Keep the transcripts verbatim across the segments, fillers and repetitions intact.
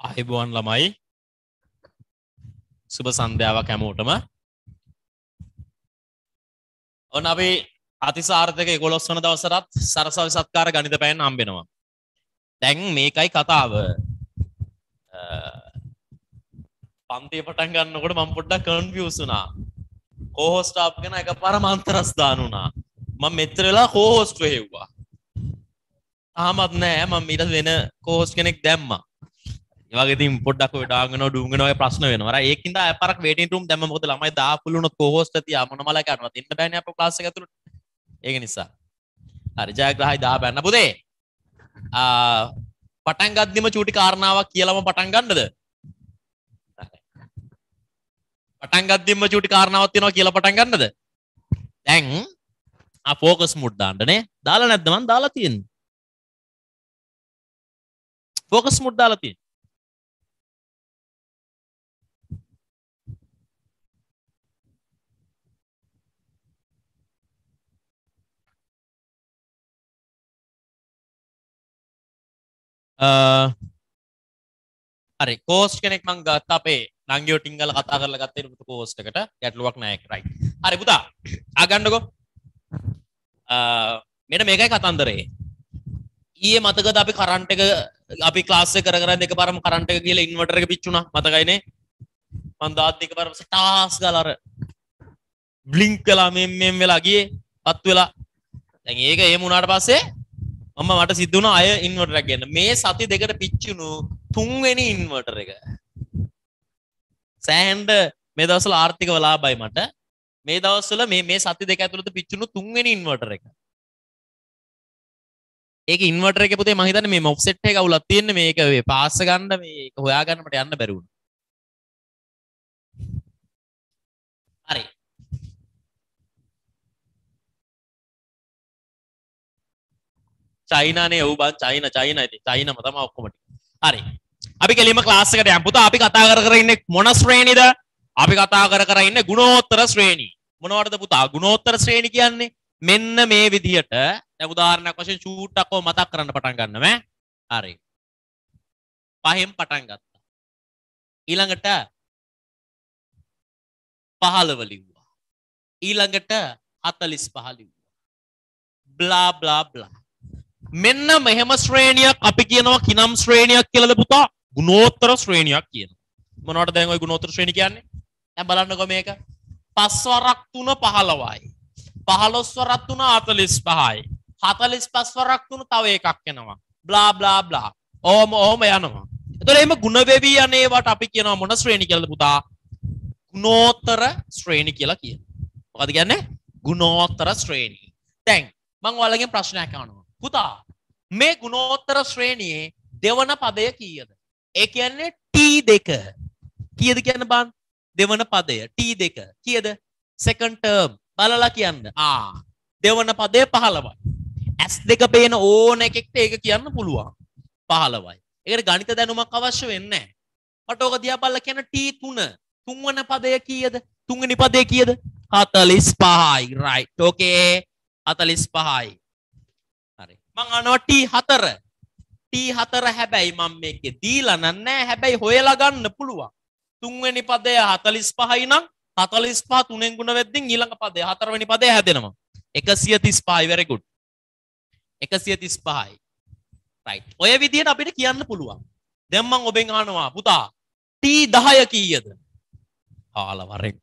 ආයුබෝවන් ළමයි සුබ සන්ධ්‍යාවක් හැමෝටම. ඔන්න අපි අතිසාර්ථක එකොළොස් වන දවසටත් සරසවි සත්කාර ගණිත පැයෙන් හම්බෙනවා. දැන් මේකයි කතාව. පන්තිය පටන් ගන්නකොට මම පොඩ්ඩක් කන්ෆියුස් වුණා. කෝහොස්ට් ආප් ගැන එකපාරම අන්තරස් දාන්න වුණා. මම මෙච්චර වෙලා කෝහොස්ට් වෙහෙව්වා. තාමත් නෑ මම ඊට වෙන කෝහොස්ට් කෙනෙක් දැම්මා. ඒ වගේ ඉතින් පොඩ්ඩක් ඔය ඩාංගනෝ ඩුංගනෝ වගේ ප්‍රශ්න වෙනවා. අර ඒකින්ද අයපාරක් වේටින් රූම් දැම්ම මොකද ළමයි දාපුළු උනොත් කෝහොස්ට් තියා මොන මල කරනවද ඉන්න බෑනේ අපේ ක්ලාස් එක ඇතුළට. ඒක නිසා. හරි ජයග්‍රහයි දහ බෑන්න පුතේ. ආ පටන් ගද්දිම චූටි කාරණාවක් කියලාම පටන් ගන්නද? පටන් ගද්දිම චූටි කාරණාවක් තියෙනවා කියලා පටන් ගන්නද? දැන් ආ ફોකස් මුඩ් දාන්නනේ. දාලා නැද්ද මං දාලා තියෙන්නේ. ફોකස් මුඩ් දාලා තියෙන්නේ. හරි කෝස්ට් කෙනෙක් මං ගත්ත අපේ නංගියෝ ටින්ගල කතා කරලා ගත්තේ පුතු කෝස්ට් එකට ගැටලුවක් නැහැ රයිට්. හරි පුතා ආ ගන්නකෝ. මෙන්න මේකයි කතන්දරේ. ඊයේ මතකද අපි කරන්ට් එක අපි ක්ලාස් එක කර කර දෙකපාරම කරන්ට් එක ගිහලා ඉන්වර්ටර් එක පිච්චුණා මතකයිනේ. මං දාත් දෙකපාරම ටාස් ගාලා අර බ්ලින්ක් කළා මෙම් මෙම් වෙලා ගියේ පත් වෙලා. දැන් ඒක එහෙම වුණාට පස්සේ මම මට සිද්ධ වුණා අය ඉන්වර්ටර් එකක් ගන්න. මේ සති දෙකට පිච්චුණු තුන්වෙනි ඉන්වර්ටර් එක. සෑහෙන්න මේ දවස්වල ආර්ථිකව ලාභයි මට. මේ දවස්වල මේ මේ සති දෙක ඇතුළත පිච්චුණු තුන්වෙනි ඉන්වර්ටර් එක. ඒක ඉන්වර්ටර් එකේ පුතේ මම හිතන්නේ මේ මොෆ්සෙට් එක අවුලක් තියෙන්නේ මේක මේ පාස් ගන්න මේක හොයාගන්න මට යන්න බැරි වුණා. හරි. චයිනානේ ඔව් බං චයිනා චයිනා ඉතින් චයිනාම තමයි ඔක්කොම ටික. හරි. අපි කෙලින්ම ක්ලාස් එකට යමු. පුතා අපි කතා කර කර ඉන්නේ මොන ශ්‍රේණිද? අපි කතා කර කර ඉන්නේ ගුණෝත්තර ශ්‍රේණි. මොනවටද පුතා ගුණෝත්තර ශ්‍රේණි කියන්නේ? මෙන්න මේ විදිහට දැන් උදාහරණයක් වශයෙන් ෂූට් එකක් මතක් කරන්න පටන් ගන්නවා ඈ. හරි. පහෙන් පටන් ගත්තා. ඊළඟට පහළව ලිව්වා. ඊළඟට හතළිස් පහ ලිව්වා. Blah blah blah. මෙන්න මෙහෙම ශ්‍රේණියක් අපි කියනවා කිනම් ශ්‍රේණියක් කියලාද පුතා? ගුණෝත්තර ශ්‍රේණියක් කියනවා. මොනවටද දැන් ওই ගුණෝත්තර ශ්‍රේණි කියන්නේ? දැන් බලන්නකෝ මේක. පස් වරක් තුන පහළොවයි. පහළොස් වරක් තුන හතළිස් පහයි. හතළිස් පහ වරක් තුන තව එකක් එනවා. Blah blah blah. ඕම ඕම යනවා. එතකොට එහෙම ಗುಣ වෙවි යන ඒවට අපි කියනවා මොන ශ්‍රේණි කියලාද පුතා? ගුණෝත්තර ශ්‍රේණි කියලා කියනවා. මොකද කියන්නේ? ගුණෝත්තර ශ්‍රේණි. දැන් මම ඔයාලගෙන් ප්‍රශ්නයක් අහනවා. පුතා මේ ගුණෝත්තර ශ්‍රේණියේ දෙවන පදය කීයද? ඒ කියන්නේ T දෙක. කීයද කියන්න බං? දෙවන පදය T දෙක. කීයද? second term බලලා කියන්න. ආ දෙවන පදය පහළොවයි. S දෙක පේන ඕන එකෙක්ට ඒක කියන්න පුළුවන්. පහළොවයි. ඒකට ගණිත දැනුමක් අවශ්‍ය වෙන්නේ නැහැ. මට ඕක දිහා බලලා කියන්න T තුන. තුන්වන පදය කීයද? තුන්වෙනි පදය කීයද? හතළිස් පහයි. right. okay. හතළිස් පහයි. මං අහනවා T හතර. T හතර හැබැයි මම මේකේ දීලා නැහැ. හැබැයි හොයලා ගන්න පුළුවන්. තුන්වෙනි පදය හතළිස් පහයි නම් හතළිස් පහ තුනෙන් ගුණ වෙද්දී ඊළඟ පදය හතරවෙනි පදය හැදෙනවා. එකසිය තිස් පහයි. very good. එකසිය තිස් පහයි. right. ඔය විදිහට අපිට කියන්න පුළුවන්. දැන් මං ඔබෙන් අහනවා පුතා T දහය කීයද? ආලා වරෙන්.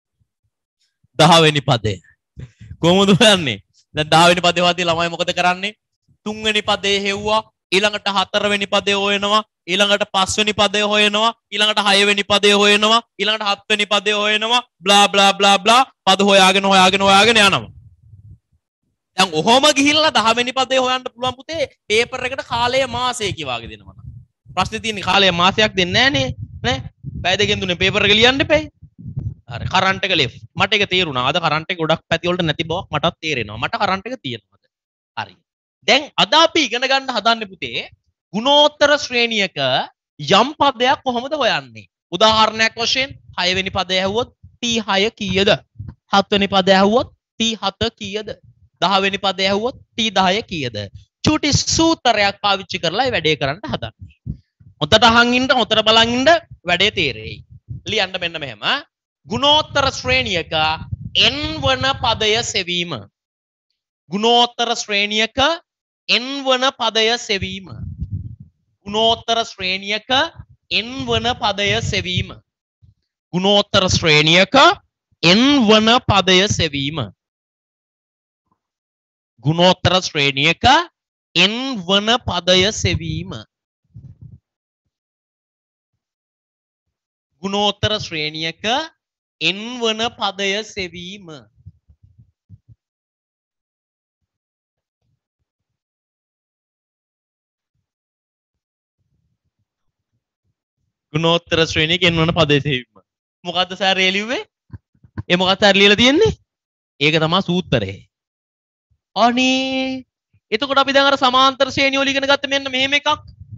දහ වෙනි පදය. කොහොමද හොයන්නේ? දැන් දහ වෙනි පදේ වාදී ළමයි මොකද කරන්නේ? තුන්වෙනි පදේ හෙව්වා ඊළඟට හතරවෙනි පදේ හොයනවා ඊළඟට පස්වෙනි පදේ හොයනවා ඊළඟට හයවෙනි පදේ හොයනවා ඊළඟට හත්වෙනි පදේ හොයනවා බ්ලා බ්ලා බ්ලා බ්ලා පද හොයාගෙන හොයාගෙන හොයාගෙන යනවා. දැන් ඔහොම ගිහිල්ලා දහ වෙනි පදේ හොයන්න පුළුවන් පුතේ පේපර් එකට කාලය මාසය කිවාගේ දෙනවා නම්. ප්‍රශ්නේ තියෙන්නේ කාලය මාසයක් දෙන්නේ නැහනේ නේ. පැය දෙකෙන් තුනේ පේපර් එක ලියන්න එපා. හරි කරන්ට් එක ලෙෆ්ට්. මට ඒක තේරුණා. අද කරන්ට් එක ගොඩක් පැති වලට නැති බවක් මටත් තේරෙනවා. මට කරන්ට් එක තියෙනවා. හරි. දැන් අද අපි ඉගෙන ගන්න හදන්නේ පුතේ ගුණෝත්තර ශ්‍රේණියක යම් පදයක් කොහොමද හොයන්නේ? උදාහරණයක් වශයෙන් හය වෙනි පදය ඇහුවොත් T හය කීයද? හත් වෙනි පදය ඇහුවොත් T හත කීයද? දහ වෙනි පදය ඇහුවොත් T දහය කීයද? චූටි සූත්‍රයක් පාවිච්චි කරලා මේ වැඩේ කරන්න හදන්නේ. හොඳට අහන් ඉන්න හොඳට බලන් ඉන්න වැඩේ තේරෙයි. ලියන්න මෙන්න මෙහෙම. ගුණෝත්තර ශ්‍රේණියක n වන පදය සෙවීම. ගුණෝත්තර ශ්‍රේණියක n වන පදය සෙවීම. ගුණෝත්තර ශ්‍රේණියක n වන පදය සෙවීම. ගුණෝත්තර ශ්‍රේණියක n වන පදය සෙවීම. ගුණෝත්තර ශ්‍රේණියක n වන පදය සෙවීම. ගුණෝත්තර ශ්‍රේණියක n වන පදය සෙවීම. ගුණෝත්තර ශ්‍රේණියක n වන පදය සෙවීම. මොකද්ද සර් ඒ ලිව්වේ? ඒ මොකක්ද සර් ලියලා තියෙන්නේ? ඒක තමයි සූත්‍රය. අනේ එතකොට අපි දැන් අර සමාන්තර ශ්‍රේණිය වල ඉගෙන ගත්ත මෙන්න මෙහෙම එකක්.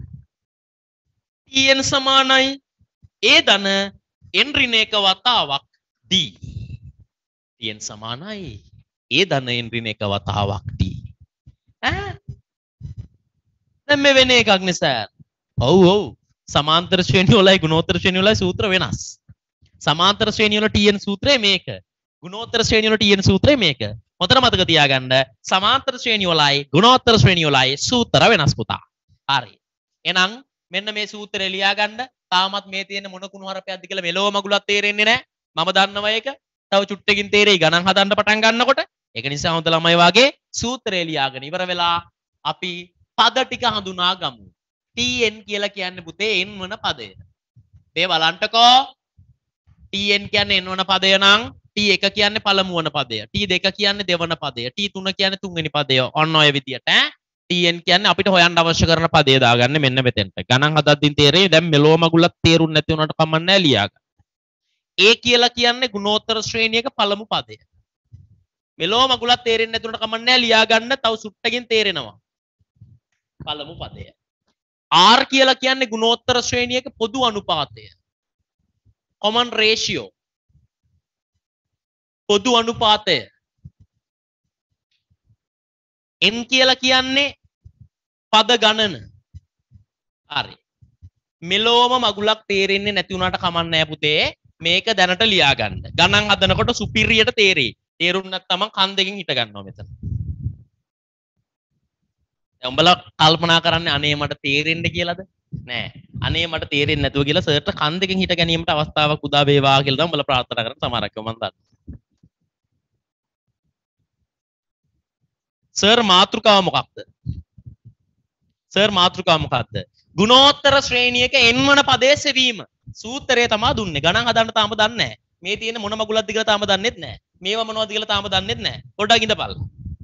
tn සමානයි a ධන n ඍණ එක වතාවක් d. tn සමානයි a ධන n ඍණ එක වතාවක් d. ඈ දැන් මේ වෙන එකක් නේ සර්. ඔව් ඔව් සමාන්තර ශ්‍රේණිය වලයි ගුණෝත්තර ශ්‍රේණිය වලයි සූත්‍ර වෙනස්. සමාන්තර ශ්‍රේණිය වල tn සූත්‍රය මේක. ගුණෝත්තර ශ්‍රේණිය වල tn සූත්‍රය මේක. හොඳට මතක තියාගන්න සමාන්තර ශ්‍රේණිය වලයි ගුණෝත්තර ශ්‍රේණිය වලයි සූත්‍ර වෙනස් පුතා. හරි. එහෙනම් මෙන්න මේ සූත්‍රය ලියා ගන්න. තාමත් මේ තියෙන මොන කුණු හරපයක්ද කියලා මෙලොව මගුලක් තේරෙන්නේ නැහැ. මම දන්නවා ඒක. තව චුට්ටකින් තේරෙයි ගණන් හදන්න පටන් ගන්නකොට. ඒක නිසා හොඳ ළමයි වාගේ සූත්‍රය ලියාගෙන ඉවර වෙලා අපි පද ටික හඳුනා ගමු. tn කියලා කියන්නේ පුතේ n වන පදය. මේ බලන්නකෝ. tn කියන්නේ n වන පදය නම් t එක කියන්නේ පළමු වන පදය. t දෙක කියන්නේ දෙවන පදය. t තුන කියන්නේ තුන්වෙනි පදය. ඔන්න ඔය විදියට ඈ. tn කියන්නේ අපිට හොයන්න අවශ්‍ය කරන පදේ දාගන්න මෙන්න මෙතෙන්ට. ගණන් හදද්දී තේරෙයි දැන් මෙලෝ මගුලක් තේරුන්නේ නැති වුණාට කමක් නැහැ ලියා ගන්න. a කියලා කියන්නේ ගුණෝත්තර ශ්‍රේණියක පළමු පදය. මෙලෝ මගුලක් තේරෙන්නේ නැති වුණාට කමක් නැහැ ලියා ගන්න. තව සුට්ටකින් තේරෙනවා. පළමු පදය. r කියලා කියන්නේ ගුණෝත්තර ශ්‍රේණියක පොදු අනුපාතය. common ratio. පොදු අනුපාතය. n කියලා කියන්නේ පද ගණන. හරි. මෙලොවම මගුලක් තේරෙන්නේ නැති වුණාට කමක් නැහැ පුතේ. මේක දැනට ලියා ගන්න. ගණන් හදනකොට සුපිරියට තේරෙයි. තේරුම් නැත්නම් කන් දෙකෙන් හිට ගන්නවා මෙතන. දැන් උඹලා කල්පනා කරන්නේ අනේ මට තේරෙන්න කියලාද? නෑ. අනේ මට තේරෙන්නේ නැතුව කියලා සර්ට කන් දෙකෙන් හිට ගැනීමට අවස්ථාවක් උදා වේවා කියලා තමයි උඹලා ප්‍රාර්ථනා කරන සමහරක් මම දන්නවා. සර් මාතෘකාව මොකක්ද? සර් මාතෘකාව මොකක්ද? ගුණෝත්තර ශ්‍රේණියක n වන පදයේ සෙවීම. සූත්‍රය තමයි දුන්නේ. ගණන් හදන්න තාම දන්නේ නැහැ. මේ තියෙන මොන මගුලක්ද කියලා තාම දන්නෙත් නැහැ. මේවා මොනවද කියලා තාම දන්නෙත් නැහැ. පොඩ්ඩක් ඉඳපල්ලා.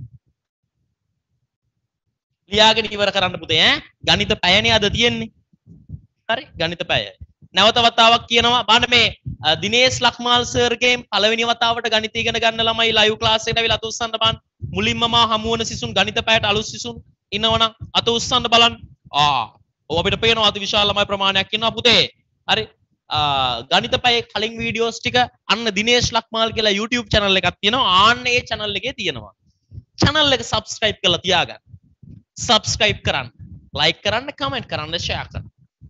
ලියාගෙන ඉවර කරන්න පුතේ ඈ. ගණිත පැයනේ අද තියෙන්නේ. හරි? ගණිත පැය. නැවත වතාවක් කියනවා බලන්න මේ දිනේෂ් ලක්මාල් සර්ගේ පළවෙනි වතාවට ගණිත ඉගෙන ගන්න ළමයි ලයිව් ක්ලාස් එකට අවිලා අත උස්සන්න බලන්න. මුලින්ම මා හමු වන සිසුන් ගණිත පැයට අලුත් සිසුන් ඉන්නවනම් අත උස්සන්න බලන්න. ආ ඔය අපිට පේනවා අති විශාල ළමයි ප්‍රමාණයක් ඉන්නවා පුතේ. හරි. ගණිත පැයේ කලින් වීඩියෝස් ටික අන්න දිනේෂ් ලක්මාල් කියලා YouTube channel එකක් තියෙනවා. ආන්න ඒ channel එකේ තියෙනවා. channel එක subscribe කරලා තියාගන්න. subscribe කරන්න. like කරන්න, comment කරන්න, share කරන්න.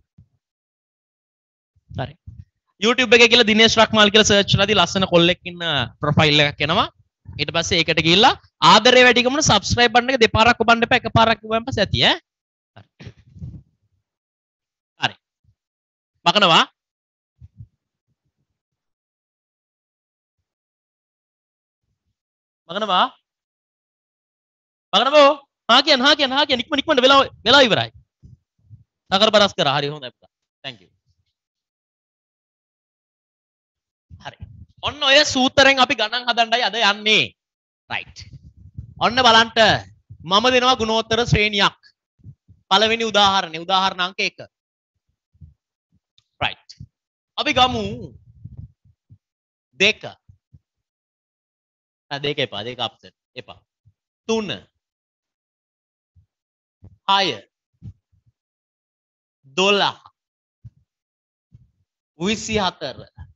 හරි. YouTube එකේ කියලා දිනේෂ් ලක්මාල් කියලා search කරලාදී ලස්සන කොල්ලෙක් ඉන්න profile එකක් එනවා. ඊට පස්සේ ඒකට ගිහිල්ලා ආදරේ වැඩි කමන subscribe button එක දෙපාරක් ඔබන්න එපා එකපාරක් ඔබන් පස්සේ ඇති ඈ. හරි. මකනවා. මකනවා. මකනවෝ. හා කියන්න හා කියන්න හා කියන්න ඉක්මන ඉක්මනට වෙලා වෙලා ඉවරයි. නගර බරස් කරා. හරි හොඳයි පුතා. thank you. හරි. ඔන්න ඔය සූත්‍රයෙන් අපි ගණන් හදන්නයි අද යන්නේ. right. ඔන්න බලන්න මම දෙනවා ගුණෝත්තර ශ්‍රේණියක්. පළවෙනි උදාහරණය උදාහරණ අංක එක. right. අපි ගමු දෙක. ආ දෙක එපා දෙක අප්සෙට් එපා. තුන හය දොළහ විසි හතර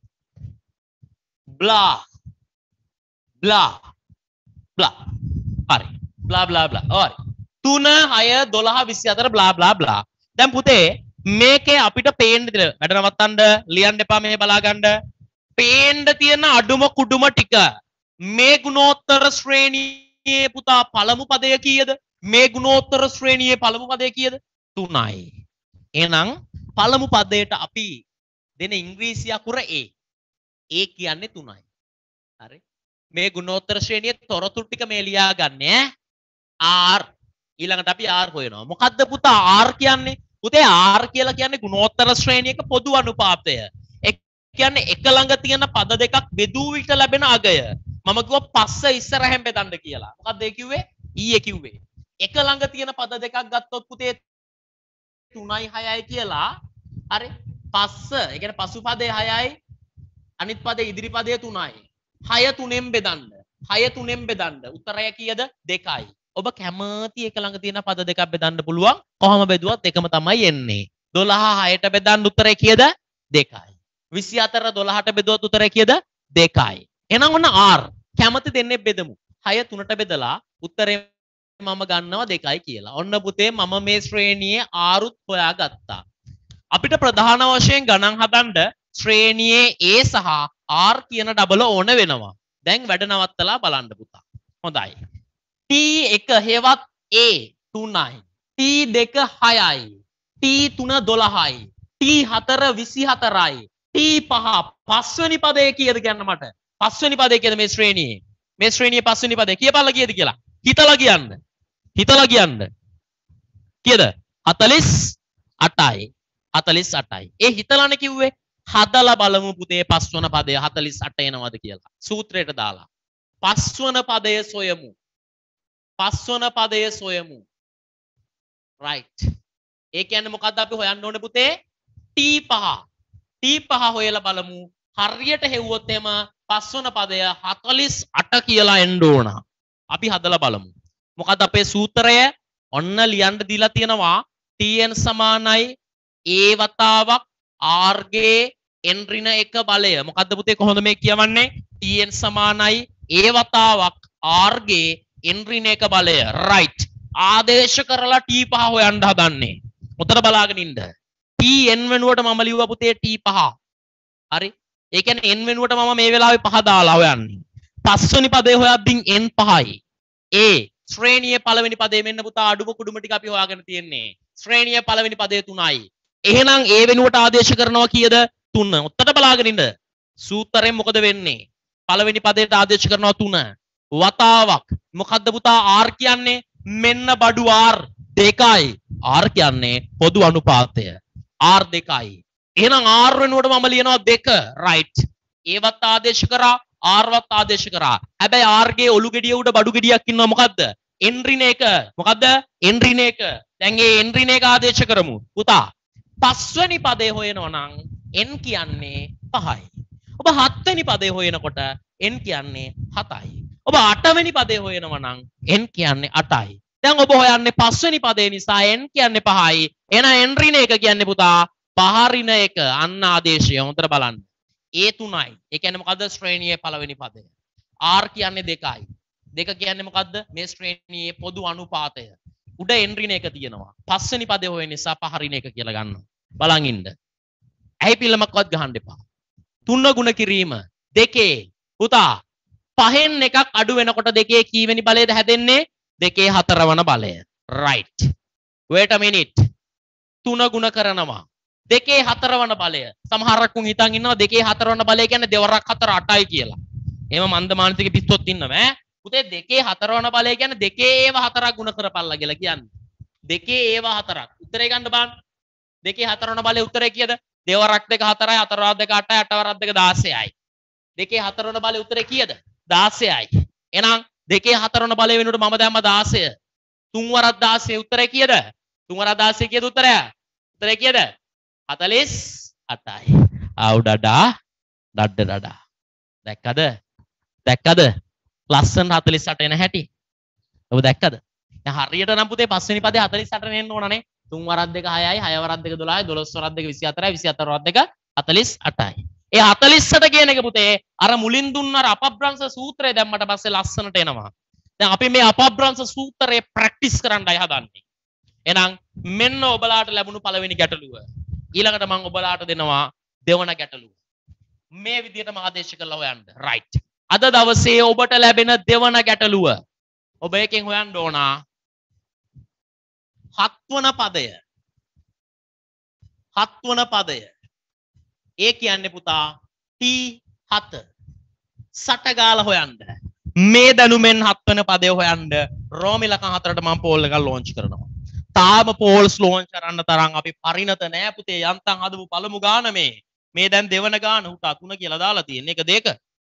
blah blah blah හරි blah blah blah හරි තුන හය දොළහ විසි හතර blah blah blah දැන් පුතේ මේකේ අපිට පේන්න දෙල වැඩ නවත්තන්න ලියන්න එපා මේ බලා ගන්න. පේන්න තියෙන අඩුම කුඩුම ටික මේ ගුණෝත්තර ශ්‍රේණියේ පුතා පළමු පදය කීයද? මේ ගුණෝත්තර ශ්‍රේණියේ පළමු පදය කීයද? තුනයි. එහෙනම් පළමු පදයට අපි දෙන ඉංග්‍රීසි අකුර A. A කියන්නේ තුනයි. හරි. මේ ගුණෝත්තර ශ්‍රේණියේ තොරතුරු ටික මේ ලියා ගන්න ඈ. R ඊළඟට අපි R හොයනවා. මොකද්ද පුතා R කියන්නේ? පුතේ R කියලා කියන්නේ ගුණෝත්තර ශ්‍රේණියක පොදු අනුපාතය. ඒ කියන්නේ එක ළඟ තියෙන පද දෙකක් බෙදූ විට ලැබෙන අගය. මම කිව්වා පස්ස ඉස්සරහෙන් බෙදන්න කියලා. මොකද්ද ඒ කිව්වේ? ඊයේ කිව්වේ. එක ළඟ තියෙන පද දෙකක් ගත්තොත් පුතේ තුනයි හයයි කියලා. හරි. පස්ස ඒ කියන්නේ පසු පදේ හයයි අනිත් පදේ ඉදිරි පදේ තුනයි. හය තුනෙන් බෙදන්න. හය තුනෙන් බෙදන්න. උත්තරය කීයද? දෙකයි. ඔබ කැමති එක ළඟ තියෙන පද දෙකක් බෙදන්න පුළුවන්. කොහොම බෙදුවත් එකම තමයි එන්නේ. දොළහ හයට බෙදන්න උත්තරය කීයද? දෙකයි. විසි හතර දොළහට බෙදුවත් උත්තරය කීයද? දෙකයි. එහෙනම් ඔන්න R. කැමති දෙන්නේ බෙදමු. හය තුනට බෙදලා උත්තරේ මම ගන්නවා දෙකයි කියලා. ඔන්න පුතේ මම මේ ශ්‍රේණියේ R උත් හොයාගත්තා. අපිට ප්‍රධාන වශයෙන් ගණන් හදන්න ශ්‍රේණියේ A සහ R කියන ඩබල ඕන වෙනවා. දැන් වැඩ නවත්තලා බලන්න පුතා. හොඳයි. T එක හේවත් A තුනයි. T දෙක හයයි. T තුන දොළහයි. T හතර විසි හතරයි. T පහ පස්වෙනි පදේ කීයද කියන්න මට. පස්වෙනි පදේ කීයද මේ ශ්‍රේණියේ? මේ ශ්‍රේණියේ පස්වෙනි පදේ කියපල්ලා කීයද කියලා. හිතලා කියන්න. හිතලා කියන්න. කීයද? හතළිස් අටයි. හතළිස් අටයි. ඒ හිතලානේ කිව්වේ. හදලා බලමු පුතේ පස්වන පදය හතළිස් අට එනවද කියලා. සූත්‍රයට දාලා. පස්වන පදය සොයමු. පස්වන පදය සොයමු. right. ඒ කියන්නේ මොකද්ද අපි හොයන්න ඕනේ පුතේ? T පහ. T පහ හොයලා බලමු. හරියට හෙව්වොත් එම පස්වන පදය හතළිස් අට කියලා එන්න ඕන. අපි හදලා බලමු. මොකද්ද අපේ සූත්‍රය? ඔන්න ලියන්න දීලා තියෙනවා Tn සමානයි A වතාවක් R ගේ n ඍණ එක බලය. මොකද්ද පුතේ කොහොමද මේ කියවන්නේ? Tn සමානයි A වතාවක් R ගේ n ඍණ එක බලය. right. ආදේශ කරලා T පහ හොයන්න හදන්නේ. උතර බලාගෙන ඉන්න. Tn වෙනුවට මම ලිව්වා පුතේ T පහ. හරි. ඒ කියන්නේ n වෙනුවට මම මේ වෙලාවේ පහ දාලා හොයන්නේ. පස්වෙනි පදේ හොයද්දී n පහයි. A ශ්‍රේණියේ පළවෙනි පදේ මෙන්න පුතා අඩුම කුඩුම ටික අපි හොයාගෙන තියෙන්නේ. ශ්‍රේණියේ පළවෙනි පදේ තුනයි. එහෙනම් A වෙනුවට ආදේශ කරනවා කීයද? තුන. උත්තර බලාගෙන ඉන්න. සූත්‍රයෙන් මොකද වෙන්නේ? පළවෙනි පදයට ආදේශ කරනවා තුන. වතාවක්. මොකද්ද පුතා R කියන්නේ? මෙන්න බඩු R දෙකයි. R කියන්නේ පොදු අනුපාතය. R දෙකයි. එහෙනම් R වෙනුවට මම ලියනවා දෙක. right. A වත් ආදේශ කරා R වත් ආදේශ කරා. හැබැයි R ගේ ඔලු ගෙඩිය උඩ බඩු ගෙඩියක් ඉන්නවා මොකද්ද? n ඍණ එක. මොකද්ද? n ඍණ එක. දැන් ඒ n ඍණ එක ආදේශ කරමු. පුතා පස්වෙනි පදේ හොයනවා නම් n කියන්නේ පහයි. ඔබ හත්වෙනි පදේ හොයනකොට n කියන්නේ හතයි. ඔබ අටවෙනි පදේ හොයනවා නම් n කියන්නේ අටයි. දැන් ඔබ හොයන්නේ පස්වෙනි පදේ නිසා n කියන්නේ පහයි. එහෙනම් n ඍණ එක කියන්නේ පුතා පහ ඍණ එක. අන්න ආදේශය. හොඳට බලන්න. A තුනයි. ඒ කියන්නේ මොකද්ද? ශ්‍රේණියේ පළවෙනි පදය. R කියන්නේ දෙකයි. දෙක කියන්නේ මොකද්ද? මේ ශ්‍රේණියේ පොදු අනුපාතය. උඩ n ඍණ එක තියෙනවා. පස්වෙනි පදේ හොයන නිසා පහ ඍණ එක කියලා ගන්නවා. බලන් ඉන්න. ඇයි පිළමක්වත් ගහන්න එපා. තුන ගුණ කිරීම දෙකේ පුතා පහෙන් එකක් අඩු වෙනකොට දෙකේ කීවෙනි බලයද හැදෙන්නේ? දෙකේ හතරවන බලය. right. wait a minute. තුන ගුණ කරනවා. දෙකේ හතරවන බලය. සමහරක්කුන් හිතන් ඉන්නවා දෙකේ හතරවන බලය කියන්නේ දෙවරක් හතර අටයි කියලා. එහෙම මන්ද මානසික පිස්සොත් ඉන්නවා ඈ. පුතේ දෙකේ හතරවන බලය කියන්නේ දෙකේ ඒව හතරක් ගුණ කරපල්ලා කියලා කියන්නේ. දෙකේ ඒව හතරක්. උත්තරේ ගන්න බලන්න. දෙකේ හතරවන බලය උත්තරේ කීයද? දෙවරක් දෙක හතරයි, හතරවරක් දෙක අටයි, අටවරක් දෙක දාසයයි. දෙකේ හතරවන බලය උත්තරේ කීයද? දාසයයි. එහෙනම් දෙකේ හතරවන බලය වෙනුවට මම දැම්ම දාසය. තුන් වරක් දාසය උත්තරේ කීයද? තුන් වරක් දාසය කීයද උත්තරය? උත්තරේ කීයද? හතළිස් අටයි. ආවුඩඩා ඩඩ ඩඩා. දැක්කද? දැක්කද? ලස්සන හතළිස් අට එන හැටි. ඔබ දැක්කද? දැන් හරියට නම් පුතේ පස්වෙනි පදේ හතළිස් අට එන්න ඕනනේ. තුන් වරක් දෙක හයයි, හය වරක් දෙක දොළහයි, දොළොස් වරක් දෙක විසි හතරයි, විසි හතර වරක් දෙක හතළිස් අටයි. ඒ හතළිස් අට කියන එක පුතේ අර මුලින් දුන්න අර අපබ්‍රංශ සූත්‍රය දැම්මට පස්සේ ලස්සනට එනවා. දැන් අපි මේ අපබ්‍රංශ සූත්‍රය ප්‍රැක්ටිස් කරන්නයි හදන්නේ. එහෙනම් මෙන්න ඔබලාට ලැබුණු පළවෙනි ගැටලුව. ඊළඟට මම ඔබලාට දෙනවා දෙවන ගැටලුව. මේ විදිහටම ආදේශ කරලා හොයන්න. right. අද දවසේ ඔබට ලැබෙන දෙවන ගැටලුව. ඔබ එකෙන් හොයන්න ඕන හත්වන පදය. හත්වන පදය. ඒ කියන්නේ පුතා T හත. සට ගාලා හොයන්න. මේ දැනුමෙන් හත්වන පදය හොයන්න රෝම ඉලක්කම් හතරට මම පෝල් එකක් ලොන්ච් කරනවා. තාම පෝල්ස් ලොන්ච් කරන්න තරම් අපි පරිණත නෑ පුතේ. යන්තම් හදපු පළමු ගාන මේ. මේ දැන් දෙවන ගාන උටා තුන කියලා දාලා තියෙන එක දෙක.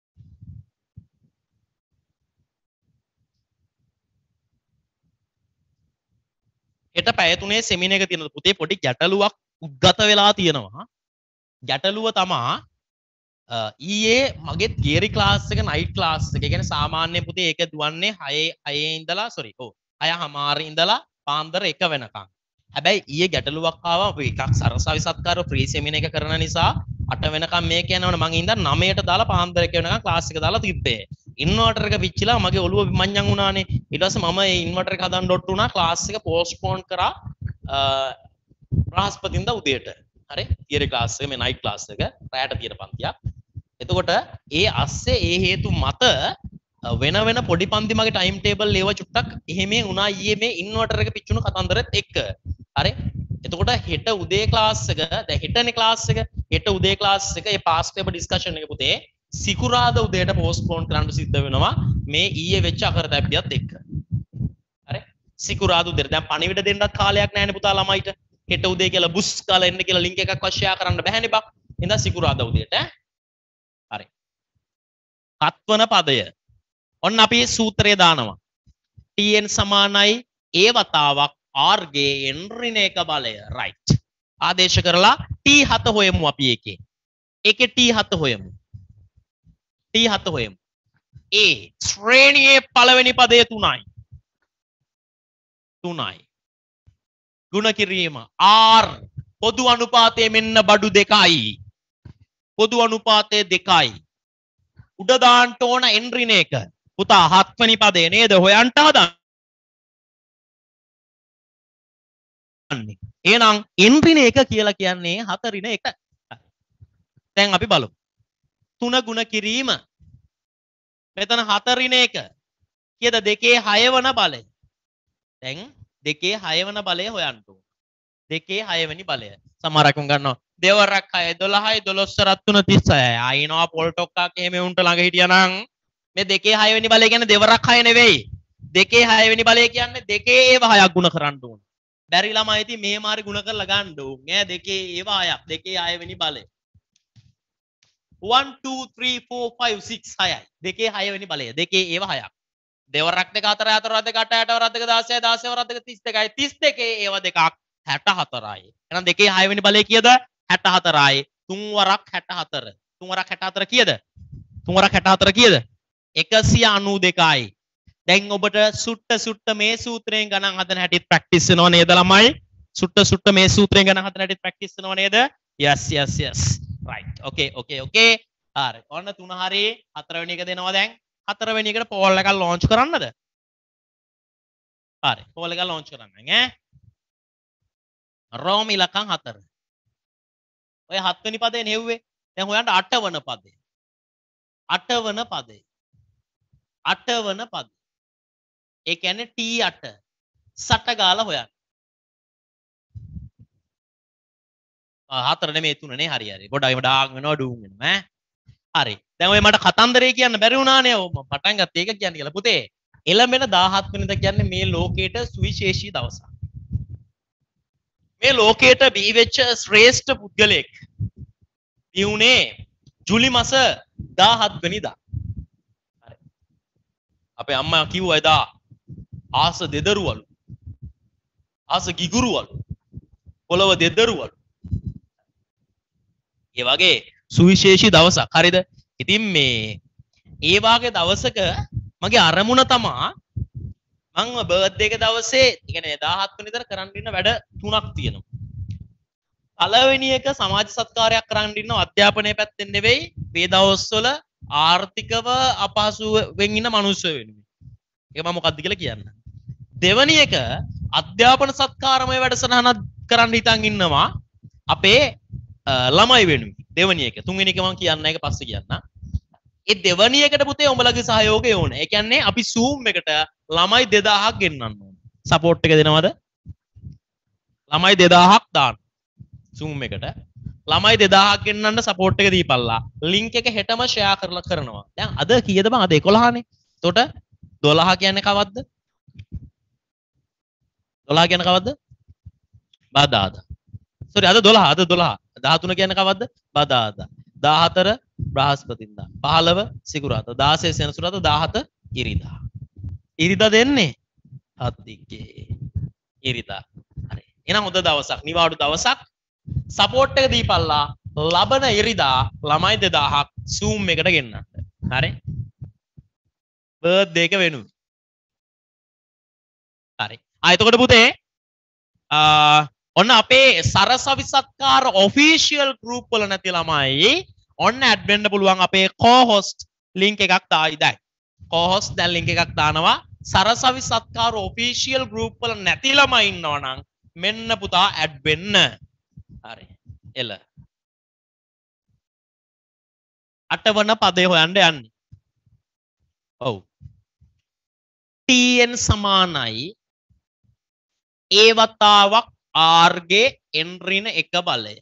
හෙට පැය තුනේ සෙමින එක තියෙනවා පුතේ. පොඩි ගැටලුවක් උද්ගත වෙලා තියෙනවා. ගැටලුව තමා ඊයේ මගේ තියරි ක්ලාස් එක නයිට් ක්ලාස් එක. ඒ කියන්නේ සාමාන්‍ය පුතේ ඒක දුවන්නේ හය ඉඳලා සෝරි ඔව් හය හමාර ඉඳලා පාන්දර එක වෙනකම්. හැබැයි ඊයේ ගැටලුවක් ආවා. අපි එකක් සරසවි සත්කාර ෆ්‍රී සෙමින එක කරන නිසා අට වෙනකම් මේක යනවනේ. මං ඉඳන් නවයට දාලා පාන්දර එක වෙනකම් ක්ලාස් එක දාලා තිබ්බේ. ඉන්වර්ටර් එක පිච්චිලා මගේ ඔළුව විමඤ්ඤං වුණානේ. ඊට පස්සේ මම ඒ ඉන්වර්ටර් එක හදන්න ඩොට් වුණා. ක්ලාස් එක පෝස්ට්පෝන් කරා බ්‍රහස්පතින්දා උදේට. හරි තියරි ක්ලාස් එක මේ නයිට් ක්ලාස් එක රැයට තියෙන පන්තියක්. එතකොට ඒ අස්සේ ඒ හේතු මත වෙන වෙන පොඩි පන්ති මගේ ටයිම් ටේබල් ඒව චුට්ටක් එහෙම වුණා ඊයේ මේ ඉන්වර්ටර් එක පිච්චුණු කතන්දරෙත් එක්ක. හරි එතකොට හෙට උදේ ක්ලාස් එක දැන් හෙටනේ ක්ලාස් එක හෙට උදේ ක්ලාස් එක ඒ පාස් පේපර් ඩිස්කෂන් එක පුතේ සිකුරාදා උදේට පෝස්ට්පෝන් කරන්න සිද්ධ වෙනවා මේ ඊයේ වෙච්ච අකරතැබ්බියත් එක්ක. හරි සිකුරාදා උදේට දැන් පණිවිඩ දෙන්නත් කාලයක් නැහැනේ පුතා ළමයිට. හෙට උදේ කියලා බුස් කාලා එන්න කියලා ලින්ක් එකක් ෂෙයා කරන්න බෑනේ බක්. එහෙනම් සිකුරාදා උදේට හරි. හත්වන පදය. ඔන්න අපි සූත්‍රය දානවා. Tn සමානයි ඒ වතාවක් R ගේ n ඍණ එක බලය. right. ආදේශ කරලා T හත හොයමු අපි ඒකේ. ඒකේ T හත හොයමු. T හත හොයමු. A ශ්‍රේණියේ පළවෙනි පදය තුනයි. තුනයි. ගුණ කිරීම R පොදු අනුපාතයේ මෙන්න බඩු දෙකයි. පොදු අනුපාතයේ දෙකයි. උඩ දාන්න ඕන n ඍණ එක. පුතා හත්වෙනි පදේ නේද හොයන්න හදන්නේ. එහෙනම් n ඍණ එක කියලා කියන්නේ හත ඍණ එක. දැන් අපි බලමු. තුන ගුණ කිරීම. මෙතන හත ඍණ එක. කීයද දෙකේ හය වන බලය. දැන් දෙකේ හය වන බලය හොයන්න ඕන. දෙකේ හය වෙනි බලය. සමහරක් උන් ගන්නවා දෙවරක් හය දොළහයි දොළොස් වරක් තුන තිස්සයි. ආයිනවා පොල් ටොක්කක් එහෙම උන්ට ළඟ හිටියානම් මේ දෙකේ හය වෙනි බලය කියන්නේ දෙවරක් හය නෙවෙයි. දෙකේ හය වෙනි බලය කියන්නේ දෙකේ ඒව හයක් ගුණ කරන්න ඕන. බැරි ළමයි ඉතින් මේ මාරි ගුණ කරලා ගන්න ඕන. ඈ දෙකේ ඒව හයක්. දෙකේ හය වෙනි බලය. one two three four five six හයයි. දෙකේ හය වෙනි බලය. දෙකේ ඒව හයක්. දෙවරක් දෙක හතර හතර දෙක අට අට වරක් දෙක දහසයි දහසයි වරක් දෙක තිස් දෙකයි. තිස් දෙකේ ඒව දෙකක් හැට හතරයි. එහෙනම් දෙකේ හය වෙනි බලය කීයද? හැට හතරයි. තුන් වරක් හැට හතර. තුන් වරක් හැට හතර කීයද? තුන් වරක් හැට හතර කීයද? එකසිය අනූ දෙකයි. දැන් ඔබට සුට්ට සුට්ට මේ සූත්‍රයෙන් ගණන් හදන හැටිත් ප්‍රැක්ටිස් වෙනව නේද ළමයි? සුට්ට සුට්ට මේ සූත්‍රයෙන් ගණන් හදන හැටිත් ප්‍රැක්ටිස් වෙනව නේද? yes yes yes right okay okay okay හරි. ඔන්න තුන හරි හතරවෙනි එක දෙනවා දැන්. හතරවෙනි එකට පෝල් එකක් ලොන්ච් කරන්නද? හරි. පෝල් එකක් ලොන්ච් කරන්න ඈ. රෝම ඉලක්කම් හතර. ඔය හත්වෙනි පදේ නෙව්වේ. දැන් හොයන්න අටවන පදේ. අටවන පදේ. අටවන පද. ඒ කියන්නේ T අට. සට ගාලා හොයන්න. හතර නෙමෙයි තුන නේ හරි හරි. පොඩ්ඩක් එහෙම ඩාන් වෙනවා ඩූම් වෙනවා ඈ. හරි. දැන් ඔය මට කතන්දරේ කියන්න බැරි වුණානේ. ඔව් මම පටන් ගත්ත ඒක කියන්න කියලා. පුතේ එළඹෙන දාහත් වෙනිදා කියන්නේ මේ ලෝකේට සුවිශේෂී දවසක්. මේ ලෝකේට බිහි වෙච්ච ශ්‍රේෂ්ඨ පුද්ගලෙක්. දියුනේ ජූලි මාස දාහත් වෙනිදා. අපේ අම්මා කිව්වා එදා ආස දෙදරුවලු ආස ගිගුරුවලු පොළව දෙදරුවලු. ඒ වගේ සුවිශේෂී දවසක්. හරිද? ඉතින් මේ ඒ වාගේ දවසක මගේ අරමුණ තමා මම බර්ත්ඩේ එක දවසේ ඒ කියන්නේ දාහත් වෙනිදාට කරන්න ඉන්න වැඩ තුනක් තියෙනවා. පළවෙනි එක සමාජ සත්කාරයක් කරන්න ඉන්න අධ්‍යාපනයේ පැත්තෙන් නෙවෙයි මේ දවස්වල ආර්ථිකව අපහසු වෙන් ඉන්න මිනිස්සු වෙනුවෙන්. ඒක මම මොකක්ද කියලා කියන්න. දෙවැනි එක අධ්‍යාපන සත්කාරමය වැඩසටහනක් කරන්න හිතන් ඉන්නවා අපේ ළමයි වෙනුවෙන් දෙවැනි එක තුන්වෙනි එක මම කියන්න එක පස්සේ කියන්න. ඒ දෙවැනි එකට පුතේ උඹලගේ සහයෝගය ඕන. ඒ කියන්නේ අපි Zoom එකට ළමයි දෙදාහක් ගෙන්නන්න ඕන. සපෝට් එක දෙනවද? ළමයි දෙදාහක් දාන්න. Zoom එකට ළමයි දෙදාහක් ගෙන්නන්න සපෝට් එක දීපල්ලා. ලින්ක් එක හෙටම ෂෙයා කරලා කරනවා. දැන් අද කීයද බං? අද එකොළහ නේ. එතකොට දොළහ කියන්නේ කවද්ද? දොළහ කියන්නේ කවද්ද? බදාදා. sorry අද දොළහ අද දොළහ. දහතුන කියන්නේ කවද්ද? බදාදා. දාහතර බ්‍රහස්පතින්දා. පහළව සිකුරාදා. දාසය සෙනසුරාදා. දාහත ඉරිදා. ඉරිදා දෙන්නේ හත්තිගේ. ඉරිදා. හරි. එහෙනම් හොඳ දවසක්. නිවාඩු දවසක්. සපෝට් එක දීපල්ලා. ලබන ඉරිදා ළමයි දෙදාහක් Zoom එකට ගෙන්නන්න. හරි. බර්ත්ඩේ එක වෙනුවෙන්. හරි. ආ එතකොට පුතේ ඔන්න අපේ සරසවි සත්කාර ඔෆිෂියල් ගෲප් වල නැති ළමයි ඔන්න ඇඩ් වෙන්න පුළුවන් අපේ co-host link එකක් දායි දැන්. co-host දැන් link එකක් දානවා. සරසවි සත්කාර ඔෆිෂියල් ගෲප් වල නැති ළමයි ඉන්නවා නම් මෙන්න පුතා ඇඩ් වෙන්න. හරි. එල. අටවන පදේ හොයන්න යන්නේ. ඔව්. tn සමානයි ඒ වතාවක් R ගේ n ඍණ එක බලය.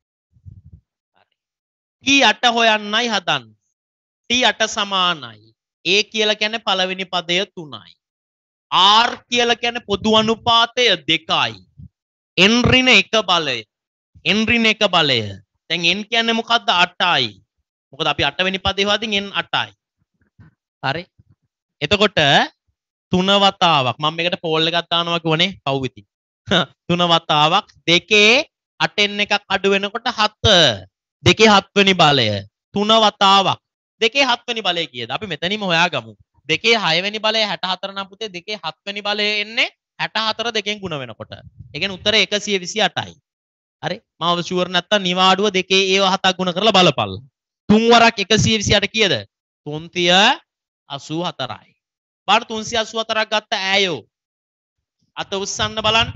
T අට හොයන්නයි හදන්නේ. T අට සමානයි. A කියලා කියන්නේ පළවෙනි පදය තුනයි. R කියලා කියන්නේ පොදු අනුපාතය දෙකයි. n ඍණ එක බලය. n ඍණ එක බලය. දැන් n කියන්නේ මොකද්ද? අටයි. මොකද අපි අටවෙනි පදේ හොයද්දී n අටයි. හරි. එතකොට තුන වතාවක් මම මේකට පෝල් එකක් දානවා කිව්වනේ කවුද ඉතින් තුන වතාවක් දෙකේ අටෙන් එකක් අඩු වෙනකොට හත දෙකේ හත්වෙනි බලය තුන වතාවක් දෙකේ හත්වෙනි බලය කීයද අපි මෙතනින්ම හොයාගමු දෙකේ හයවෙනි බලය හැට හතර නම් පුතේ දෙකේ හත්වෙනි බලය එන්නේ හැට හතර දෙකෙන් ගුණ වෙනකොට ඒ කියන්නේ උත්තරේ එකසිය විසි අටයි හරි මම ෂුවර් නැත්තම් නිවාඩුව දෙකේ ඒව හතක් ගුණ කරලා බලපල්ලා තුන් වරක් එකසිය විසි අට කීයද තුන්සිය අසූ හතරයි බාර තුන්සිය අසූ හතරක් ගත්ත ඈයෝ අත උස්සන්න බලන්න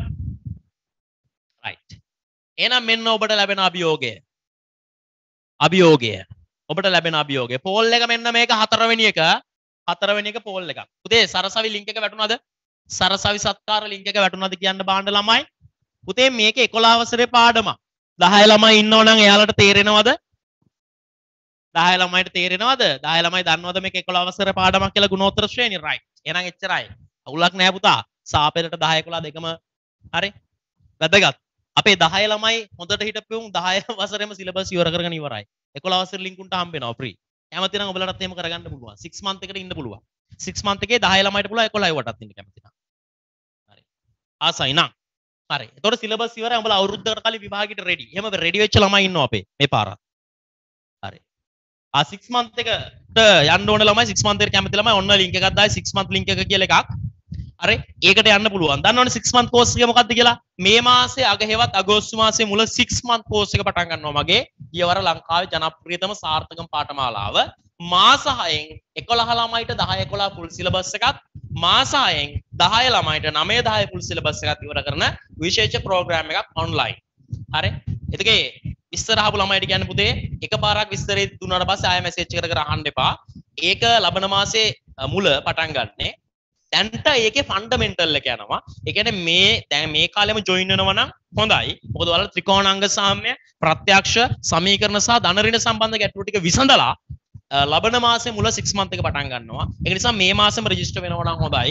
right එහෙනම් මෙන්න ඔබට ලැබෙන අභියෝගය අභියෝගය ඔබට ලැබෙන අභියෝගය පෝල් එක මෙන්න මේක හතරවෙනි එක හතරවෙනි එක පෝල් එකක් පුතේ සරසවි ලින්ක් එක වැටුණාද සරසවි සත්කාර ලින්ක් එක වැටුණාද කියන්න බාන්න ළමයි පුතේ මේක එකොළහ වසරේ පාඩමක් දහය ළමයි ඉන්නව නම් එයාලට තේරෙනවද දහය ළමයිට තේරෙනවද දහය ළමයි දන්නවද මේක එකොළහ වසරේ පාඩමක් කියලා ගුණෝත්තර ශ්‍රේණිය right එහෙනම් එච්චරයි අවුලක් නැහැ පුතා සාපේරට දහය එකොළහ දෙකම හරි වැදගත් අපේ දහය ළමයි හොඳට හිටපෙමු දහය වසරේම සිලබස් ඉවර කරගෙන ඉවරයි එකොළහ වසරේ ලින්ක් උන්ට හම්බ වෙනවා ෆ්‍රී කැමති නම් ඔයාලටත් එහෙම කරගන්න පුළුවන් six month එකට ඉන්න පුළුවන් six month එකේ දහය ළමයිට පුළුවන් එකොළහ වටත් ඉන්න කැමති නම් හරි ආසයි නම් හරි එතකොට සිලබස් ඉවරයි උඹලා අවුරුද්දකට කලින් විභාගෙට රෙඩි එහෙම රෙඩි වෙච්ච ළමයි ඉන්නවා අපේ මේ පාරත් හරි ආ six month එකට යන්න ඕන ළමයි six month එකට කැමති ළමයි ඔන්න ලින්ක් එකක් දායි six month ලින්ක් එක කියලා එකක් හරි ඒකට යන්න පුළුවන් දන්නවනේ six month course එක මොකක්ද කියලා මේ මාසේ අග හෙවත් අගෝස්තු මාසේ මුල six month course එක පටන් ගන්නවා මගේ ගියවර ලංකාවේ ජනප්‍රියතම සාර්ථකම පාඨමාලාව මාස හයෙන් එකොළහ ළමයිට දහය එකොළහ full syllabus එකක් මාස හයෙන් දහය ළමයිට නවය දහය full syllabus එකක් ඉවර කරන විශේෂ program එකක් online හරි එතකේ විස්තර අහපු ළමයිට කියන්නේ පුතේ එකපාරක් විස්තරේ දුන්නාට පස්සේ ආයෙ මැසේජ් කර කර අහන්න එපා ඒක ලබන මාසේ මුල පටන් ගන්නනේ දැන්ට ඒකේ ෆන්ඩමෙන්ටල් එක යනවා. ඒ කියන්නේ මේ දැන් මේ කාලෙම ජොයින් වෙනවා නම් හොඳයි. මොකද ඔයාලා ත්‍රිකෝණාංග සාම්‍ය, ප්‍රත්‍යක්ෂ, සමීකරණ සහ ධන ඍණ සම්බන්ධ ගැටලු ටික විසඳලා ලබන මාසේ මුල six month එක පටන් ගන්නවා. ඒක නිසා මේ මාසෙම රෙජිස්ටර් වෙනවා නම් හොඳයි.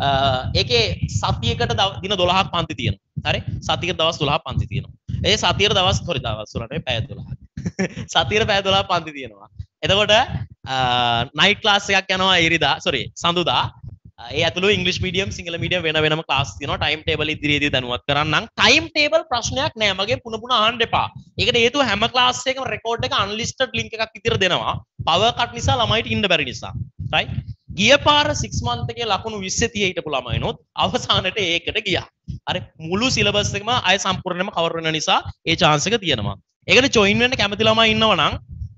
ඒකේ සතියකට දින දොළහක් පන්ති තියෙනවා. හරි? සතියකට දවස් දොළහක් පන්ති තියෙනවා. ඒ සතියේ දවස් sorry දවස් වලට පැය දොළහක්. සතියේ පැය දොළහක් පන්ති තියෙනවා. එතකොට නයිට් ක්ලාස් එකක් යනවා ඉරිදා sorry සඳුදා ඒ ඇතුළු ඉංග්‍රීසි මීඩියම් සිංහල මීඩියම් වෙන වෙනම ක්ලාස් තියෙනවා ටයිම් ටේබල් ඉදිරියේදී දැනුවත් කරන්නම් ටයිම් ටේබල් ප්‍රශ්නයක් නෑ මගේ පුන පුන අහන්න එපා ඒකට හේතුව හැම ක්ලාස් එකකම රෙකෝඩ් එක අන්ලිස්ටඩ් ලින්ක් එකක් විතර දෙනවා පවර් කට් නිසා ළමයිට ඉන්න බැරි නිසා right ගිය පාර six month එකේ ලකුණු විස්ස තිය හිටපු ළමයිනොත් අවසානට ඒකට ගියා හරි මුළු සිලබස් එකම ආය සම්පූර්ණයෙන්ම කවර් වෙන නිසා ඒ chance එක තියෙනවා ඒකට ජොයින් වෙන්න කැමති ළමයි ඉන්නවා නම්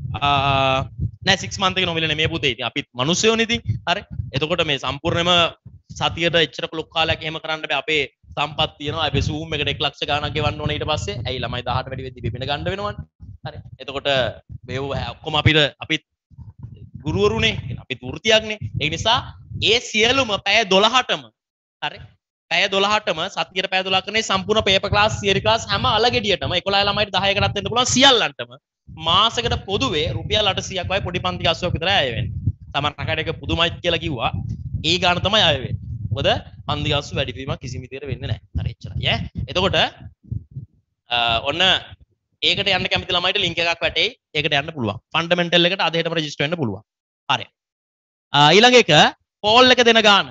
නෑ six month එක නොමිල නෙමෙයි පුතේ ඉතින් අපිත් මිනිස්සුයෝනේ ඉතින් හරි එතකොට මේ සම්පූර්ණයෙන්ම සතියට එච්චර ලොකු කාලයක් එහෙම කරන්න බෑ අපේ සම්පත් තියෙනවා. අපි Zoom එකට එක ලක්ෂ ගාණක් ගෙවන්න ඕනේ ඊට පස්සේ. ඇයි ළමයි දහඅට වැඩි වෙද්දි බිමින ගන්න වෙනවනේ. හරි. එතකොට මේ ඔක්කොම අපිට අපි ගුරුවරුනේ අපි වෘත්තියක්නේ. ඒ නිසා ඒ සියලුම පැය දොළහටම හරි. පැය දොළහටම සතියට පැය දොළහ කරනේ සම්පූර්ණ පේපර් ක්ලාස් තියරි ක්ලාස් හැම අලගෙඩියටම එකොළහ ළමයිට දහයකටත් වෙන්න පුළුවන් සියල්ලන්ටම මාසෙකට පොදුවේ රුපියල් අටසීයක් වගේ පොඩි පන්ති අස්සෝක් විතරයි අය වෙන්නේ. සමහර රටක පුදුමයි කියලා කිව්වා. ඒ ගාන තමයි අය වෙන්නේ. මොකද පන්ති අස්සු වැඩි වීමක් කිසිම විදියට වෙන්නේ නැහැ. හරි එච්චරයි ඈ. එතකොට ඔන්න ඒකට යන්න කැමති ළමයිට ලින්ක් එකක් වැටෙයි. ඒකට යන්න පුළුවන්. ෆන්ඩමෙන්ටල් එකට අද හෙටම රෙජිස්ටර් වෙන්න පුළුවන්. හරි. ඊළඟ එක පෝල් එක දෙන ගාන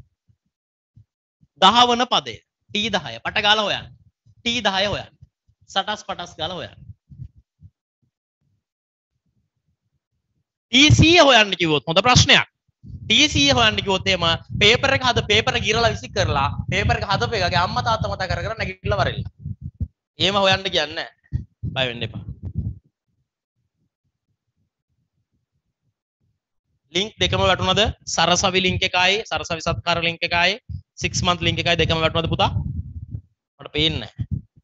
දහ වන පදය ටී දහය පට ගාලා හොයන්න. ටී දහය හොයන්න. සටස් පටස් ගාලා හොයන්න. ටී සීය හොයන්න කිව්වොත් හොඳ ප්‍රශ්නයක්. ටී සීය හොයන්න කිව්වොත් එහෙම පේපර් එක හද පේපර් එක ගිරලා විසි කරලා පේපර් එක හදපු එකගේ අම්මා තාත්තා මතක කර කර නැගිටලා වරෙල්ලා. එහෙම හොයන්න කියන්නේ නැහැ. බය වෙන්න එපා. ලින්ක් දෙකම වැටුණාද? සරසවි ලින්ක් එකයි සරසවි සත්කාර ලින්ක් එකයි six month ලින්ක් එකයි දෙකම වැටුණාද පුතා? මට පේන්නේ නැහැ.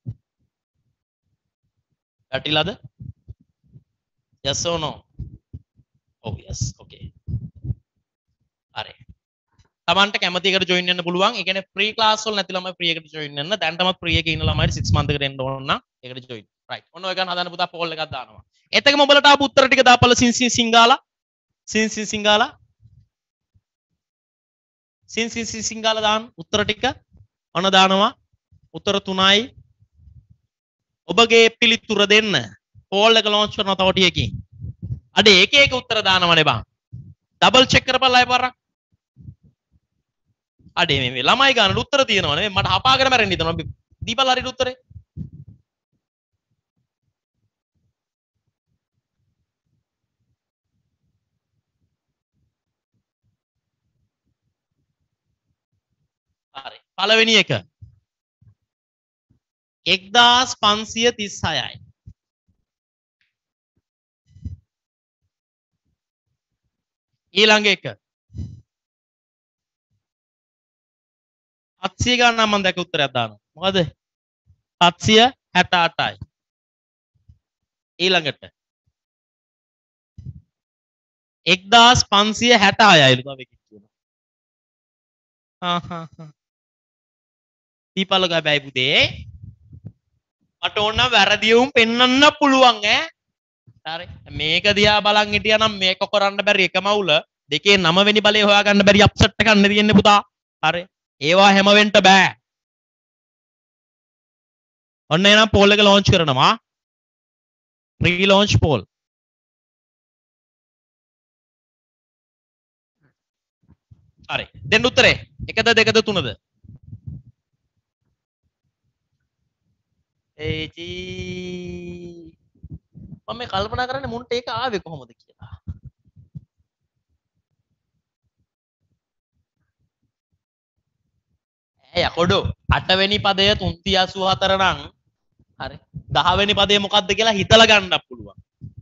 වැටිලාද? Yes or no? Oh yes. Okay. හරි. තමන්ට කැමති එකට join වෙන්න පුළුවන්. ඒ කියන්නේ free class වල නැති ළමයි free එකට join වෙන්න. දැන් තමයි free එකේ ඉන්න ළමයිට six month එකට එන්න ඕන නම් ඒකට join. Right. ඔන්න ඔය ගන්න හදන්න පුතා poll එකක් දානවා. එතකම උඹලට ආපු උත්තර ටික දාපළ සින් සින් සිංගාලා. සින් සින් සිංගාලා. සින් සින් සින් සිංගාලා දාන්න උත්තර ටික. ඔන්න දානවා. උත්තර තුනයි. ඔබගේ පිළිතුර දෙන්න. poll එක launch කරනවා තව ටිකකින්. අඩ එක එක උත්තර දානවනේ බං. ඩබල් චෙක් කරපළා එපාරක්. අඩේ මේ ළමයි ගන්න උත්තර තියෙනවනේ මට හපාගෙන මැරෙන්න හිතනවා. දීපල් හරියට උත්තරේ. හරි. පළවෙනි එක. එක්දාස් පන්සිය තිස් හයයි. ඊළඟ එක. හත්සිය ගන්න නම් මම දැක උත්තරයක් දානවා. මොකද? හත්සිය හැට අටයි. ඊළඟට එක්දාස් පන්සිය හැට හයයි තව එකක් කියනවා. හා හා හා. දීපල ගා බයි පුතේ. මට ඕන නම් වැරදි වුම් පෙන්වන්න පුළුවන් ඈ. හරි. මේක දිහා බලන් හිටියා නම් මේක කරන්න බැරි එකම උල දෙකේ නව වෙනි බලය හොයාගන්න බැරි අප්සෙට් එකක් නෙ තියෙන්නේ පුතා. හරි. ඒවා හැම වෙන්න බෑ. ඔන්න එනම් පෝල් එක ලොන්ච් කරනවා. Pre launch poll. හරි. දෙන්න උත්තරේ. එකද දෙකද තුනද? ඒ ජී මම මේ කල්පනා කරන්නේ මුන්ට ඒක ආවේ කොහොමද කියලා. ඈ යකඩෝ අට වෙනි පදය තුන්සිය අසූ හතර නම් හරි දහ වෙනි පදය මොකක්ද කියලා හිතලා ගන්නත් පුළුවන්.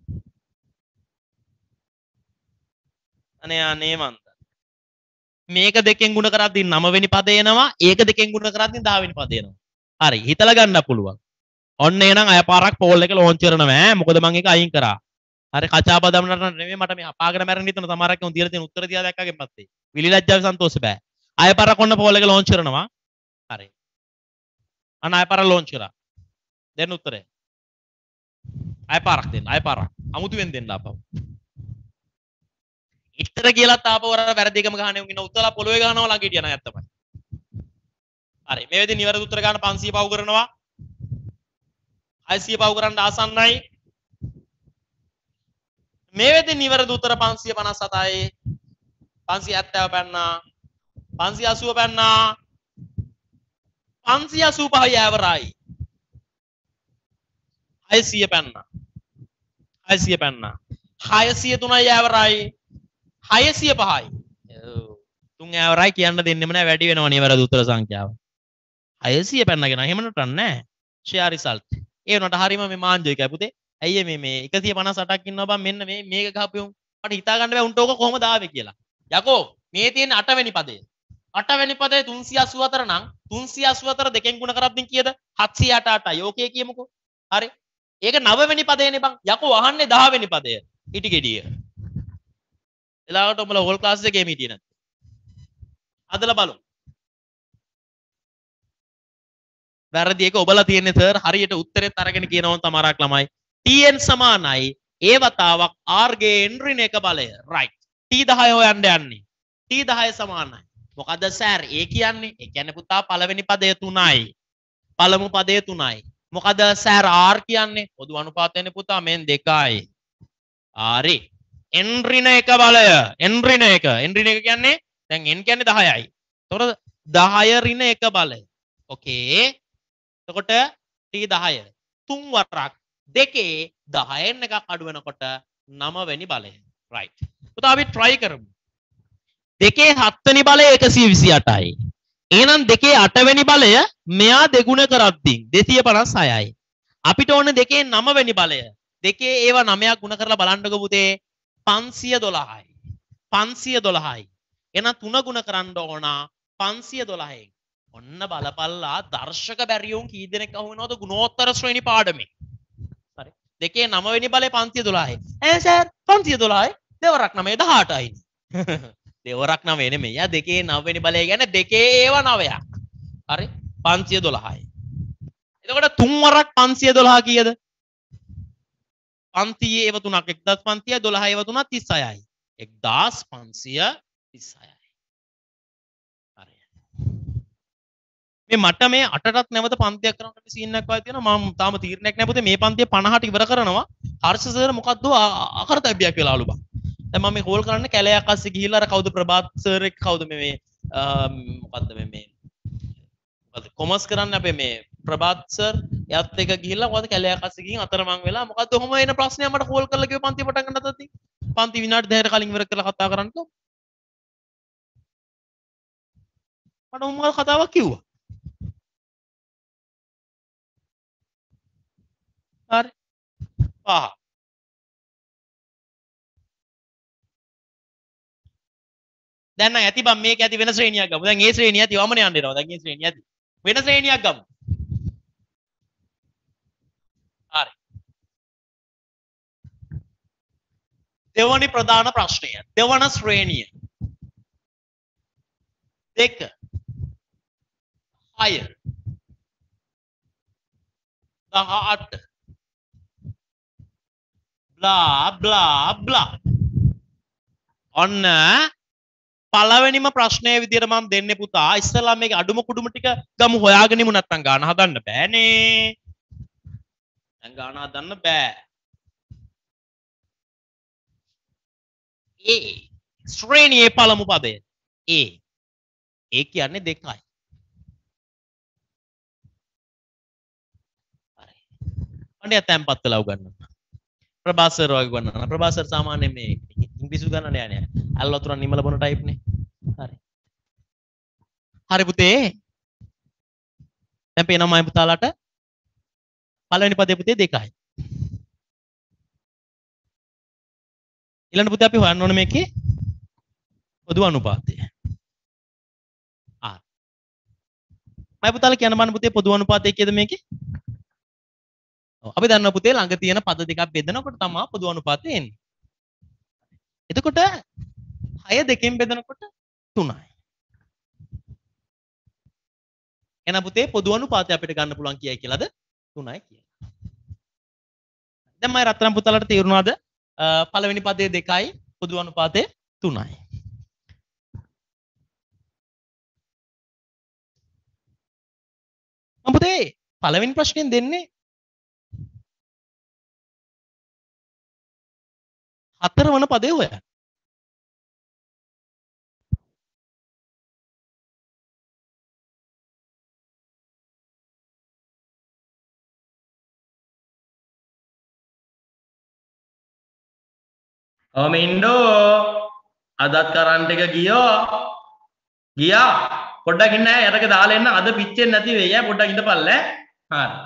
අනේ අනේ මන්ද. මේක දෙකෙන් ගුණ කරද්දී නව වෙනි පදය එනවා. ඒක දෙකෙන් ගුණ කරද්දී දහ වෙනි පදය එනවා. හරි හිතලා ගන්නත් පුළුවන්. ඔන්න එහෙනම් අය පාරක් පෝල් එක ලොන්ච් කරනවා ඈ. මොකද මම ඒක අයින් කරා. හරි කචා බදම් නටන නෙමෙයි මට මේ අපාගෙන මැරෙන්න හිතන සමහරක් උන් තියලා තියෙන උත්තර දිහා දැක්කගෙන් පස්සේ. විලි ලැජ්ජාවේ සන්තෝෂ බෑ. අය පාරක් ඔන්න පෝල් එක ලොන්ච් කරනවා. හරි. අන්න අය පාරක් ලොන්ච් කරා. දෙන්න උත්තරේ. අය පාරක් දෙන්න. අය පාරක්. අමුතුවෙන් දෙන්න ආපහු. ඉතර කියලාත් ආපහු වර වැරදි එකම ගහන්නේ උන් ඉන්න උත්තලා පොළොවේ ගහනවා ළඟ හිටියා නෑ අත්තමයි. හරි. මේ වෙද්දී නිවැරදි උත්තර ගන්න පන්සිය පව් කරනවා. හයසිය පව් කරන්න ආසන්නයි. මේ වෙද්දී නිවැරදි උත්තර පන්සිය පනස් හතයි. පන්සිය හැත්තෑ පැන්නා. පන්සිය අසූව පැන්නා. පන්සිය අසූ පහයි ඇවරයි. හයසිය පැන්නා. හයසිය පැන්නා. හයසිය තුනයි ඇවරයි. හයසිය පහයි. තුන් ඇවරයි කියන්න දෙන්නෙම නෑ වැඩි වෙනවා නිවැරදි උත්තර සංඛ්‍යාව. හයසිය පැන්නගෙන එහෙම නටන්නේ නෑ. Share result. ඒ වුණාට හරීම මේ මාංජිකයි පුතේ. ඇයි මේ මේ එකසිය පනස් අටක් ඉන්නවා බං මෙන්න මේ මේක ගහපියුම්. මට හිතා ගන්න බෑ උන්ට ඕක කොහොමද ආවේ කියලා. යකෝ මේ තියෙන අට වෙනි පදේ. අටවෙනි පදේ තුන්සිය අසූ හතර නම් තුන්සිය අසූ හතර දෙකෙන් ගුණ කරද්දී කීයද? හත්සිය අටඅටයි. ඕකේ කියමුකෝ. හරි. ඒක නවවෙනි පදේනේ බං. යකෝ අහන්නේ දහවෙනි පදය. ඉටි ගෙඩිය. එලාවට උඹලා හෝල් ක්ලාස් එකේම හිටියේ නැත්නම්. අදලා බලමු. වැරදි එක ඔබලා තියෙන්නේ සර් හරියට උත්තරෙත් අරගෙන කියනවා තමරක් ළමයි. tn සමානයි ඒ වතාවක් r ගේ n ඍණ එක බලය. right. t දහය හොයන්න යන්නේ. t දහය සමානයි. මොකද සර් ඒ කියන්නේ? ඒ කියන්නේ පුතා පළවෙනි පදය තුනයි. පළමු පදය තුනයි. මොකද සර් r කියන්නේ? පොදු අනුපාතයනේ පුතා මෙන් දෙකයි. හරි. n ඍණ එක බලය. n ඍණ එක. n ඍණ එක කියන්නේ දැන් n කියන්නේ දහයයි. එතකොට දහය ඍණ එක බලය. ඕකේ. එතකොට t දහය තුන් වරක් දෙකේ දහයෙන් එකක් අඩු වෙනකොට නව වෙනි බලය. right. පුතා අපි try කරමු. දෙකේ හත් වෙනි බලය එකසිය විසි අටයි. එහෙනම් දෙකේ අට වෙනි බලය මෙයා දෙගුණ කරද්දී දෙසිය පනස් හයයි. අපිට ඕනේ දෙකේ නව වෙනි බලය. දෙකේ ඒවා නවයක් ගුණ කරලා බලන්නකො පුතේ පන්සිය දොළහයි. පන්සිය දොළහයි. එහෙනම් තුන ගුණ කරන්න ඕන පන්සිය දොළහෙන්. ඔන්න බලපල්ලා දර්ශක බැරියුන් කී දෙනෙක් අහු වෙනවද ගුණෝත්තර ශ්‍රේණි පාඩමේ. හරි. දෙකේ නව වෙනි බලය පන්සිය දොළහයි. ඈ සර් පන්සිය දොළහයි දෙවරක් නවය දහඅටයි. දෙවරක් නවය නෙමෙයි. යා දෙකේ නව වෙනි බලය කියන්නේ දෙකේ ඒව නවයක්. හරි. පන්සිය දොළහයි. එතකොට තුන් වරක් පන්සිය දොළහ කීයද? පන්තියේ ඒව තුනක් එක්දහස් පන්සියයි දොළහ ඒව තුනක් තිස් හයයි. එක්දහස් පන්සිය තිස් හයයි. හරි. මේ මට මේ අටටත් නැවත පන්තියක් කරන්න සීන් එකක් වගේ තියෙනවා. මම තාම තීරණයක් නැහැ පුතේ මේ පන්තිය පනහට ඉවර කරනවා. හර්ෂ සර් මොකද්ද අකරතැබ්බයක් වෙලාලු බං. දැන් මම මේ කෝල් කරන්න කැලයක් අස්සේ ගිහිල්ලා අර කවුද ප්‍රභාත් සර් එක්ක කවුද මේ මේ මොකද්ද මේ මේ මොකද්ද කොමර්ස් කරන්න අපේ මේ ප්‍රභාත් සර් එයාත් එක්ක ගිහිල්ලා මොකද්ද කැලයක් අස්සේ ගිහින් අතරමං වෙලා මොකද්ද ඔහොම එන ප්‍රශ්නයක් මට කෝල් කරලා කිව්ව පන්තිය පටන් ගන්නත් ඇති. පන්ති විනාඩි දහයකට කලින් ඉවර කරලා කතා කරන්නකෝ. මට මොකක්ද කතාවක් කිව්වා. හරි. පහ. දැන් නම් ඇති බම් මේක ඇති වෙන ශ්‍රේණියක් ගමු. දැන් ඒ ශ්‍රේණිය ඇති වමන යන්න එනවා. දැන් ඒ ශ්‍රේණිය ඇති. වෙන ශ්‍රේණියක් ගමු. හරි. දෙවනි ප්‍රධාන ප්‍රශ්නය. දෙවන ශ්‍රේණිය. දෙක. හය. දහඅට. Blah blah blah. ඔන්න පළවෙනිම ප්‍රශ්නය විදියට මම දෙන්නේ පුතා ඉස්සෙල්ලා මේක අඩුම කුඩුම ටික ගමු හොයාගෙනමු නැත්තම් ගාන හදන්න බෑනේ. දැන් ගාන හදන්න බෑ. A ශ්‍රේණියේ පළමු පදය A. A කියන්නේ දෙකයි. හරි. අනේ තැම්පත් වෙලා උගන්නන්න. ප්‍රභාසර් වගේ උගන්නන්න. ප්‍රභාසර් සාමාන්‍යයෙන් මේ ඉංග්‍රීසි උගන්නන්න යන්නේ. අල් වතුරන් නිමල බොන ටයිප් නේ. හරි. හරි පුතේ. දැන් පේනවා මම පුතාලාට පළවෙනි පදේ පුතේ දෙකයි. ඊළඟ පුතේ අපි හොයන්න ඕනේ මේකේ පොදු අනුපාතය. ආ. මම පුතාලා කියන්න බන්න පුතේ පොදු අනුපාතය කීයද මේකේ? ඔව් අපි දන්නවා පුතේ ළඟ තියෙන පද දෙකක් බෙදනකොට තමයි පොදු අනුපාතය එන්නේ. එතකොට හය දෙකෙන් බෙදනකොට තුනයි. එහෙනම් පුතේ පොදු අනුපාතය අපිට ගන්න පුළුවන් කියයි කියලාද? තුනයි කියලා. දැන් මම රත්තරන් පුතාලාට තේරුණාද? පළවෙනි පදයේ දෙකයි පොදු අනුපාතය තුනයි. මම පුතේ පළවෙනි ප්‍රශ්نين දෙන්නේ හතර වන පදේ හොයන්න. ඔමින්ඩෝ අදත් කරන්ට් එක ගියෝ ගියා පොඩ්ඩක් ඉන්න ඈ යටක දාලා එන්න අද පිච්චෙන්නේ නැති වෙයි ඈ පොඩ්ඩක් ඉඳපල්ල ඈ හරි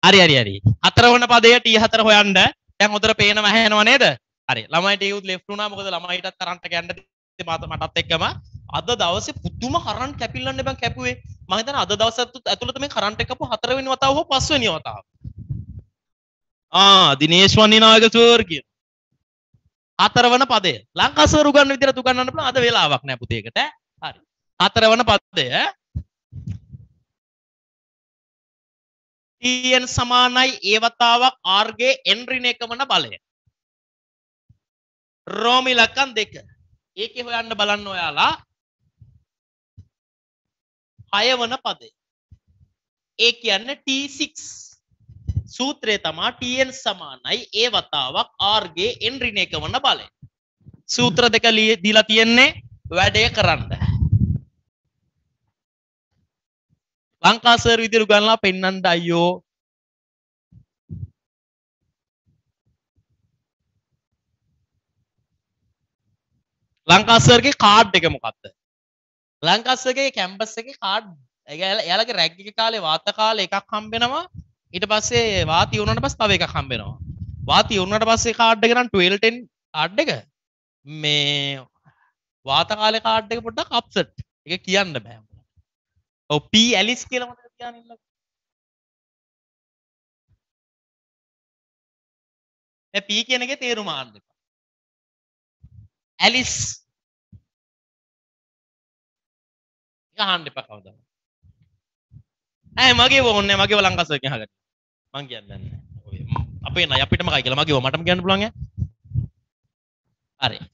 හරි හරි හරි. හතරවන පදයේ T හතර හොයන්න. දැන් හොඳට පේනව ඇහෙනව නේද? හරි. ළමයිට ඒත් ලෙෆ්ට් වුණා. මොකද ළමයිටත් කරන්ට් එක යන්න මට මටත් එක්කම අද දවසේ පුදුම කරන්ට් කැපිල්ලන්න බං කැපුවේ. මම හිතන්නේ අද දවස් ඇතුළත මේ කරන්ට් එක කපුව හතරවෙනි වතාව හෝ පස්වෙනි වතාව. ආ දිනේෂ් වන්නිනායක සර් කියන. හතරවන පදය. ලංකා සර් උගන්වන විදිහට උගන්වන්න පුළුවන් අද වෙලාවක් නෑ පුතේ ඒකට. හරි. හතරවන පදය Tn සමානයි ඒ වතාවක් R ගේ n ඍණ එක වන බලය. රෝම ඉලක්කම් දෙක. ඒකේ හොයන්න බලන්න ඔයාලා හය වන පදය. ඒ කියන්නේ T six සූත්‍රය තමයි Tn සමානයි ඒ වතාවක් R ගේ n ඍණ එක වන බලය. සූත්‍ර දෙක දීලා තියෙන්නේ වැඩේ කරන්න. ලංකා සර් විදියට උගන්ලා පෙන්නන්න අයියෝ. ලංකා සර්ගේ කාඩ් එක මොකක්ද? ලංකා සර්ගේ කැම්පස් එකේ කාඩ් එයාලගේ රැග් එක කාලේ වාත කාලේ එකක් හම්බ වෙනවා. ඊට පස්සේ වාති වුණාට පස්සේ තව එකක් හම්බ වෙනවා. වාති වුණාට පස්සේ කාඩ් එක නම් twelve ten කාඩ් එක. මේ වාත කාලේ කාඩ් එක පොඩ්ඩක් අප්සෙට්. ඒක කියන්න බෑ. ඔව් P ඇලිස් කියලා මතක තියාගෙන ඉන්නකෝ. මේ P කියන එකේ තේරුම අහන්න එපා. ඇලිස් ඒක අහන්න එපා කවදාවත්. ඈ මගේ ඕන්නේ මගේව ලංකා සර් කියන අහගන්න. මං කියන්නේ නැහැ. අපේ නයි අපිටම කයි කියලා මගේව මටම කියන්න පුළුවන් ඈ. හරි.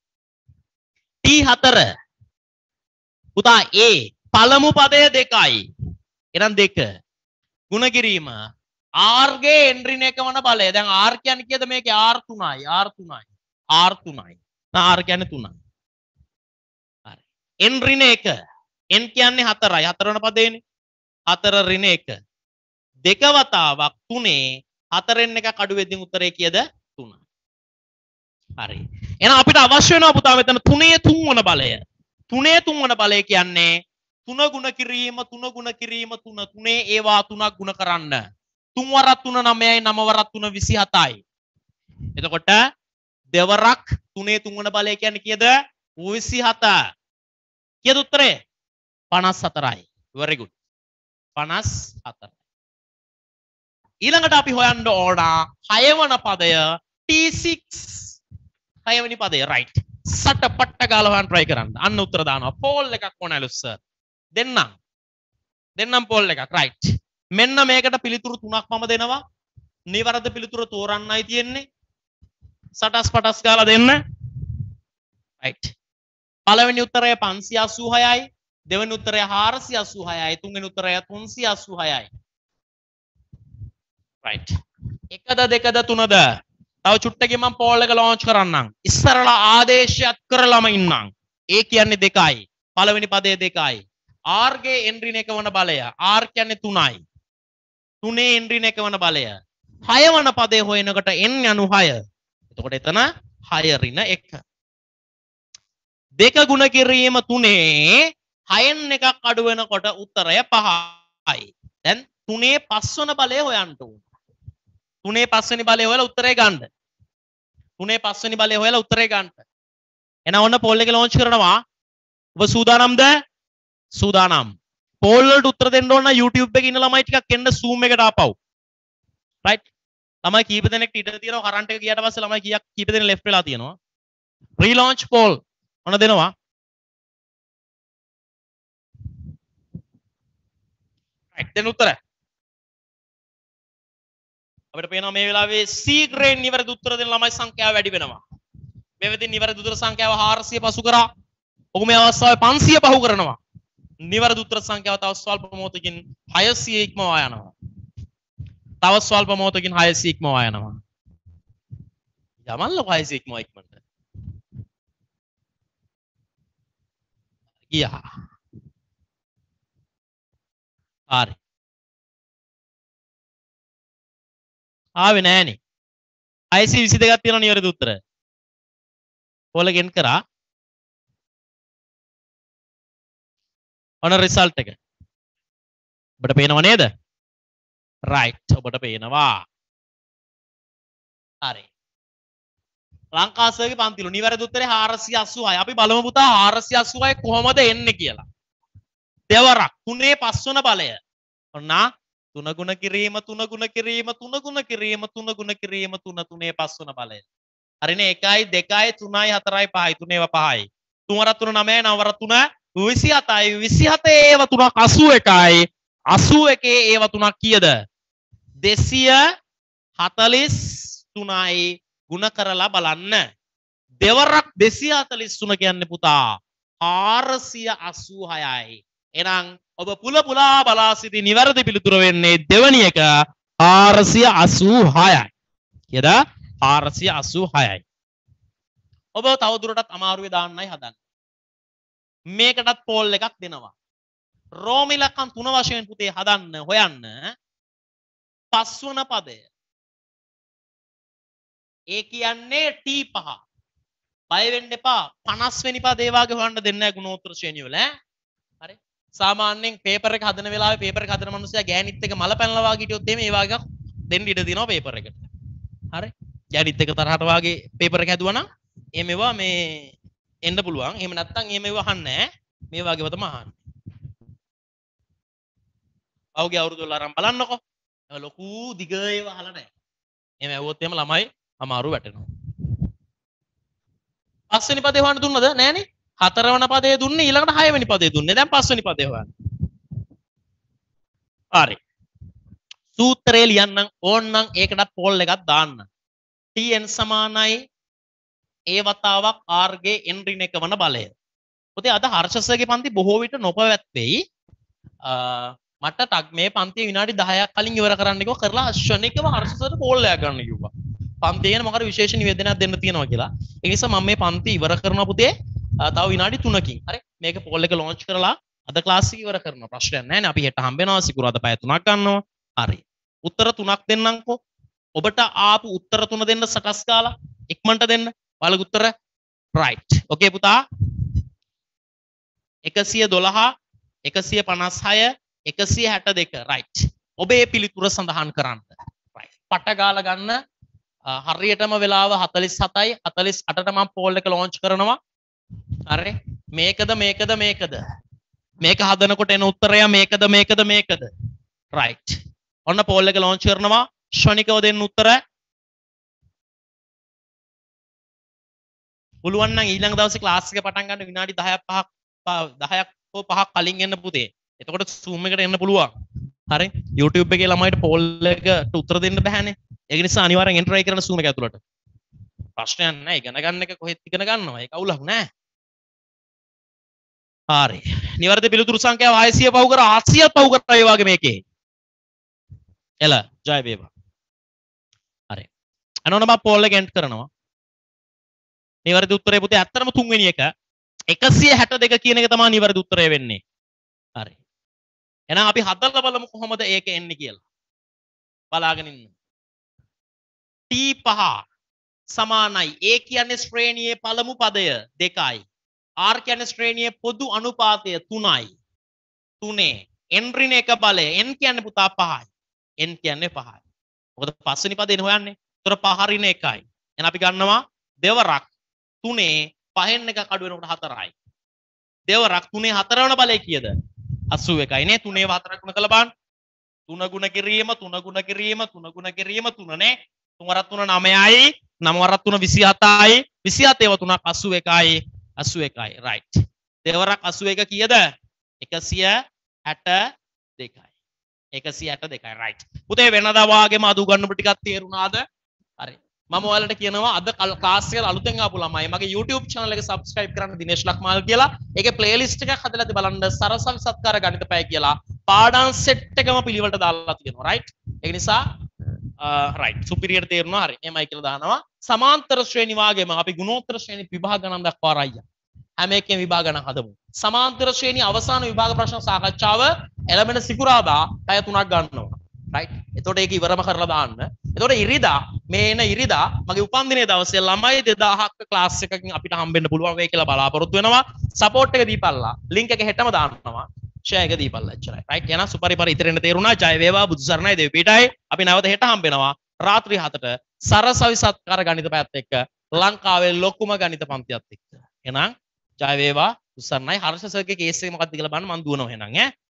T හතර පුතා A පළමු පදය දෙකයි. එහෙනම් දෙක. ගුණ කිරීම R ගේ n ඍණ එක වන බලය. දැන් R කියන්නේ කීයද මේකේ? R තුනයි. R තුනයි. R තුනයි. දැන් R කියන්නේ තුනයි. හරි. n ඍණ එක. n කියන්නේ හතරයි. හතර වෙන පදේනේ. හතර ඍණ එක. දෙක වතාවක් තුනේ හතරෙන් එකක් අඩු වෙද්දී උත්තරේ කීයද? තුනයි. හරි. එහෙනම් අපිට අවශ්‍ය වෙනවා පුතා මෙතන තුනේ තුන් වන බලය. තුනේ තුන් වන බලය කියන්නේ තුන ගුණ කිරීම තුන ගුණ කිරීම තුන තුනේ ඒවා තුනක් ගුණ කරන්න. තුන් වරක් තුන නවයයි නව වරක් තුන විසිහතයි. එතකොට දෙවරක් තුනේ තුන් වන බලය කියන්නේ කීයද? විසිහත. කීයද උත්තරේ? පනස් හතරයි. very good. පනස් හතරයි. ඊළඟට අපි හොයන්න ඕන හය වන පදය T six. හය වෙනි පදය right. සට පට්ට ගාලා හොයන්න try කරන්න. අන්න උත්තර දානවා. පෝල් එකක් ඕනලු සර්. දෙන්නම්. දෙන්නම් පෝල් එකක් right. මෙන්න මේකට පිළිතුරු තුනක් මම දෙනවා. නිවැරදි පිළිතුර තෝරන්නයි තියෙන්නේ. සටස් පටස් ගාලා දෙන්න. right. පළවෙනි උත්තරය පන්සිය අසූහයයි. දෙවෙනි උත්තරය හාරසිය අසූහයයි. තුන්වෙනි උත්තරය තුන්සිය අසූහයයි. right. එකද දෙකද තුනද? තව චුට්ටකින් මම පෝල් එක ලොන්ච් කරන්නම්. ඉස්සරලා ආදේශයක් කරලම ඉන්නම්. ඒ කියන්නේ දෙකයි. පළවෙනි පදයේ දෙකයි. R ගේ n ඍණ එක වන බලය. R කියන්නේ තුනයි. තුනේ n ඍණ එක වන බලය. හය වන පදේ හොයනකොට n යනු හය. එතකොට එතන හය ඍණ එක. දෙක ගුණ කිරීම තුනේ හයෙන් එකක් අඩු වෙනකොට උත්තරය පහයි. දැන් තුනේ පස් වන බලය හොයන්න ඕන. තුනේ පස් වෙනි බලය හොයලා උත්තරේ ගන්න. තුනේ පස් වෙනි බලය හොයලා උත්තරේ ගන්න. එහෙනම් ඔන්න පෝල් එක ලොන්ච් කරනවා. ඔබ සූදානම්ද? සූදානම්. පෝල් වලට උත්තර දෙන්න ඕන YouTube එකේ ඉන්න ළමයි ටිකක් එන්න Zoom එකට ආපහු. right. ළමයි කීප දෙනෙක් ඉඩ තියෙනවා කරන්ට් එක ගියාට පස්සේ ළමයි කීයක් කීප දෙනෙක් left වෙලා තියෙනවා. relaunch poll ඔන්න දෙනවා. right. දෙන්න උත්තර. අපිට පේනවා මේ වෙලාවේ C grade නිවැරදි උත්තර දෙන ළමයි සංඛ්‍යාව වැඩි වෙනවා. මේ වෙදින් නිවැරදි උත්තර සංඛ්‍යාව හාරසිය පසු කරා. ඔහු මේ අවස්ථාවේ පන්සිය පහු කරනවා. නිවැරදි උත්තර සංඛ්‍යාව තව ස්වල්ප මොහොතකින් හයසිය ඉක්මවා යනවා. තව ස්වල්ප මොහොතකින් හයසිය ඉක්මවා යනවා. යමල්ල හයසිය ඉක්මවා ඉක්මනට. ගියා. හරි. ආවේ නෑනේ. හයසිය විසි දෙකක් තියෙනවා නිවැරදි උත්තර. පොල ගෙන් කරා. ඔන්න රිසල්ට් එක. ඔබට පේනව නේද? right ඔබට පේනවා හරි ලංකාසර්ගේ පන්තිලු නිවැරදි උත්තරේ හාරසිය අසූහයි අපි බලමු පුතා හාරසිය අසූහයි කොහොමද එන්නේ කියලා දෙවරක් තුනේ පස්වන බලය ඔන්න තුන ගුණ කිරීම තුන ගුණ කිරීම තුන ගුණ කිරීම තුන ගුණ කිරීම තුන තුනේ පස්වන බලය හරිනේ එකයි දෙකයි තුනයි හතරයි පහයි තුනේව පහයි තුන වරක් තුන නවයයි නව වරක් තුන විසිහතයි විසිහතේ ඒව තුනක් අසූ එකයි අසූ එකේ ඒව තුනක් කීයද දෙසිය හතළිස් තුනයි ගුණ කරලා බලන්න දෙවරක් දෙසිය හතළිස් තුන කියන්නේ පුතා හාරසිය අසූහයයි එහෙනම් ඔබ පුල පුලා බලා සිටි නිවැරදි පිළිතුර වෙන්නේ දෙවැනි එක හාරසිය අසූහයයි කියද හාරසිය අසූහයයි ඔබ තව දුරටත් අමාරුවේ දාන්නයි හදන්නේ මේකටත් පෝල් එකක් දෙනවා රෝම ඉලක්කම් තුන වශයෙන් පුතේ හදන්න හොයන්න පස්වන පදය ඒ කියන්නේ ටී පහ බය වෙන්න එපා පනස් වෙනි පදේ වාගේ හොයන්න දෙන්නේ නැහැ ගුණෝත්තර ශ්‍රේණිය වල ඈ හරි සාමාන්‍යයෙන් පේපර් එක හදන වෙලාවේ පේපර් එක හදන මිනිස්සයා ගෑනිත් එක මල පැනලා වාගේ හිටියොත් එimhe ඒ වාගේ දෙන්න ඉඩ දිනවා පේපර් එකට හරි ගෑනිත් එක තරහට වාගේ පේපර් එක හැදුවා නම් එමෙවා මේ එන්න පුළුවන් එහෙම නැත්නම් එමෙව අහන්නේ නැහැ මේ වාගේව තමයි අහන්නේ අවුගේ අවුරුදු වල අරන් බලන්නකො ලොකු දිග ඒවා අහලා නැහැ එහෙම ඇහුවොත් එහෙම ළමයි අමාරු වැටෙනවා පස්වෙනි පදේ හොයන්න දුන්නද නෑනේ හතරවන පදේ දුන්නේ ඊළඟට හයවෙනි පදේ දුන්නේ දැන් පස්වෙනි පදේ හොයන්න හරි සූත්‍රය ලියන්නම් ඕන්නම් ඒකටත් පෝල් එකක් දාන්න tn සමානයි ඒ වතාවක් r ගේ n ඍණ එක වන බලය පුතේ අද හර්ෂසගේ පන්ති බොහෝ විට නොපවැත්වෙයි මට ටක් මේ පන්තිය විනාඩි දහයක් කලින් ඉවර කරන්න කිව්වා කරලා ශනිකව හර්ෂසට පෝල් එකක් ගන්න කිව්වා පන්තිය ගැන මොකද විශේෂ නිවේදනයක් දෙන්න තියෙනවා කියලා ඒ නිසා මම මේ පන්ති ඉවර කරනවා පුතේ තව විනාඩි තුනකින් හරි මේක පෝල් එක ලොන්ච් කරලා අද ක්ලාස් එක ඉවර කරනවා ප්‍රශ්නයක් නැහැ නේ අපි හෙට හම්බ වෙනවා සිකුරාදා පැය තුනක් ගන්නවා හරි උත්තර තුනක් දෙන්නම්කෝ ඔබට ආපු උත්තර තුන දෙන්න සටස් කාලා ඉක්මනට දෙන්න ඔයාලගේ උත්තර රයිට් ඕකේ පුතා එකසිය දොළහ එකසිය පනස් හය එකසිය හැට දෙක රයිට් ඔබේ පිළිතුර සඳහන් කරන්න රයිට් පට ගාලා ගන්න හරියටම වෙලාව හතළිස් හතයි හතළිස් අටට මම පෝල් එක ලොන්ච් කරනවා හරි මේකද මේකද මේකද මේක හදනකොට එන උත්තරය මේකද මේකද මේකද රයිට් ඔන්න පෝල් එක ලොන්ච් කරනවා ශනිකව දෙන්න උත්තර පුළුවන් නම් ඊළඟ දවසේ ක්ලාස් එක පටන් ගන්න විනාඩි දහයක් පහක් දහයක් හෝ පහක් කලින් එන්න පුතේ එතකොට Zoom එකට එන්න පුළුවන් හරි YouTube එකේ ළමයිට පෝල් එකට උත්තර දෙන්න බෑනේ ඒක නිසා අනිවාර්යෙන් එන්ටර් කරන්න Zoom එක ඇතුළට ප්‍රශ්නයක් නැහැ ඉගෙන ගන්න එක කොහෙත් ඉගෙන ගන්නවා ඒක අවුලක් නැහැ හරි නිවැරදි පිළිතුරු සංඛ්‍යාව හයසිය පහු කර අටසිය පහු කරා ඒ වගේ මේකේ එල ජය වේවා හරි අනෝන මම පෝල් එක එන්ට් කරනවා නිවැරදි උත්තරේ පුතේ ඇත්තටම තුන්වෙනි එක එකසිය හැට දෙක කියන එක තමයි නිවැරදි උත්තරය වෙන්නේ හරි එහෙනම් අපි හදලා බලමු කොහොමද ඒක එන්නේ කියලා බලාගෙන ඉන්න ටී පහ සමානයි ඒ කියන්නේ ශ්‍රේණියේ පළමු පදය දෙකයි r කියන්නේ ශ්‍රේණියේ පොදු අනුපාතය තුනයි තුනේ n ඍණ එක බලය n කියන්නේ පුතා පහයි n කියන්නේ පහයි මොකද පස්වෙනි පදේනේ හොයන්නේ ඒතර පහ ඍණ එකයි එහෙනම් අපි ගන්නවා දෙවරක් තුනේ පහෙන් එකක් අඩු වෙනකොට හතරයි දෙවරක් තුනේ හතරවන බලය කීයද අසූ එකයි නේ තුනේ හතරක් ගුණ කළා බලන්න තුන ගුණ කිරීම තුන ගුණ කිරීම තුන ගුණ කිරීම තුන නේ තුන වරක් තුන නවයයි නව වරක් තුන විසිහතයි විසිහතේව තුනක් අසූ එකයි අසූ එකයි රයිට් දෙවරක් අසූ එක කීයද එකසිය හැට දෙකයි එකසිය හැට දෙකයි රයිට් පුතේ වෙනදා වාගේම අද උගන්වපු ටිකක් තේරුණාද හරි මම ඔයාලට කියනවා අද ක්ලාස් එකට අලුතෙන් ආපු ළමයි මගේ YouTube channel එක subscribe කරන්න දිනේෂ් ලක්මාල් කියලා. ඒකේ playlist එකක් හදලා ඉතින් බලන්න සරසවි සත්කාර ගණිත පැය කියලා පාඩම් set එකම පිළිවෙලට දාලා තියෙනවා right. ඒක නිසා right superior තේරුණා හරි. එමයි කියලා දානවා. සමාන්තර ශ්‍රේණි වාගේම අපි ගුණෝත්තර ශ්‍රේණි විභාග ගණන් දක්වා ආරයියා. හැම එකෙම විභාග ගණන් හදමු. සමාන්තර ශ්‍රේණි අවසාන විභාග ප්‍රශ්න සාකච්ඡාව එළඹෙන සිකුරාදා පැය තුනක් ගන්නවා. right. එතකොට ඒක ඉවරම කරලා දාන්න. එතකොට ඉරිදා මේ එන ඉරිදා මගේ උපන්දිනේ දවසේ ළමයි දෙදාහක ක්ලාස් එකකින් අපිට හම්බෙන්න පුළුවන් වෙයි කියලා බලාපොරොත්තු වෙනවා. සපෝට් එක දීපල්ලා. ලින්ක් එක හෙටම දානවා. ෂෙයා එක දීපල්ලා එච්චරයි. රයිට් එහෙනම් සුපරිපර ඉතිරෙන්න තේරුණා. ජය වේවා බුදු සරණයි දෙවි පීඨයි. අපි නැවත හෙට හම්බ වෙනවා. රාත්‍රී හතට සරසවි සත්කාර ගණිත පැයත් එක්ක ලංකාවේ ලොකුම ගණිත පන්තියත් එක්ක. එහෙනම් ජය වේවා බුදු සරණයි. හර්ෂ සර්ගේ කේස් එක මොකක්ද කියලා බලන්න මම දුවනවා එහෙනම් ඈ.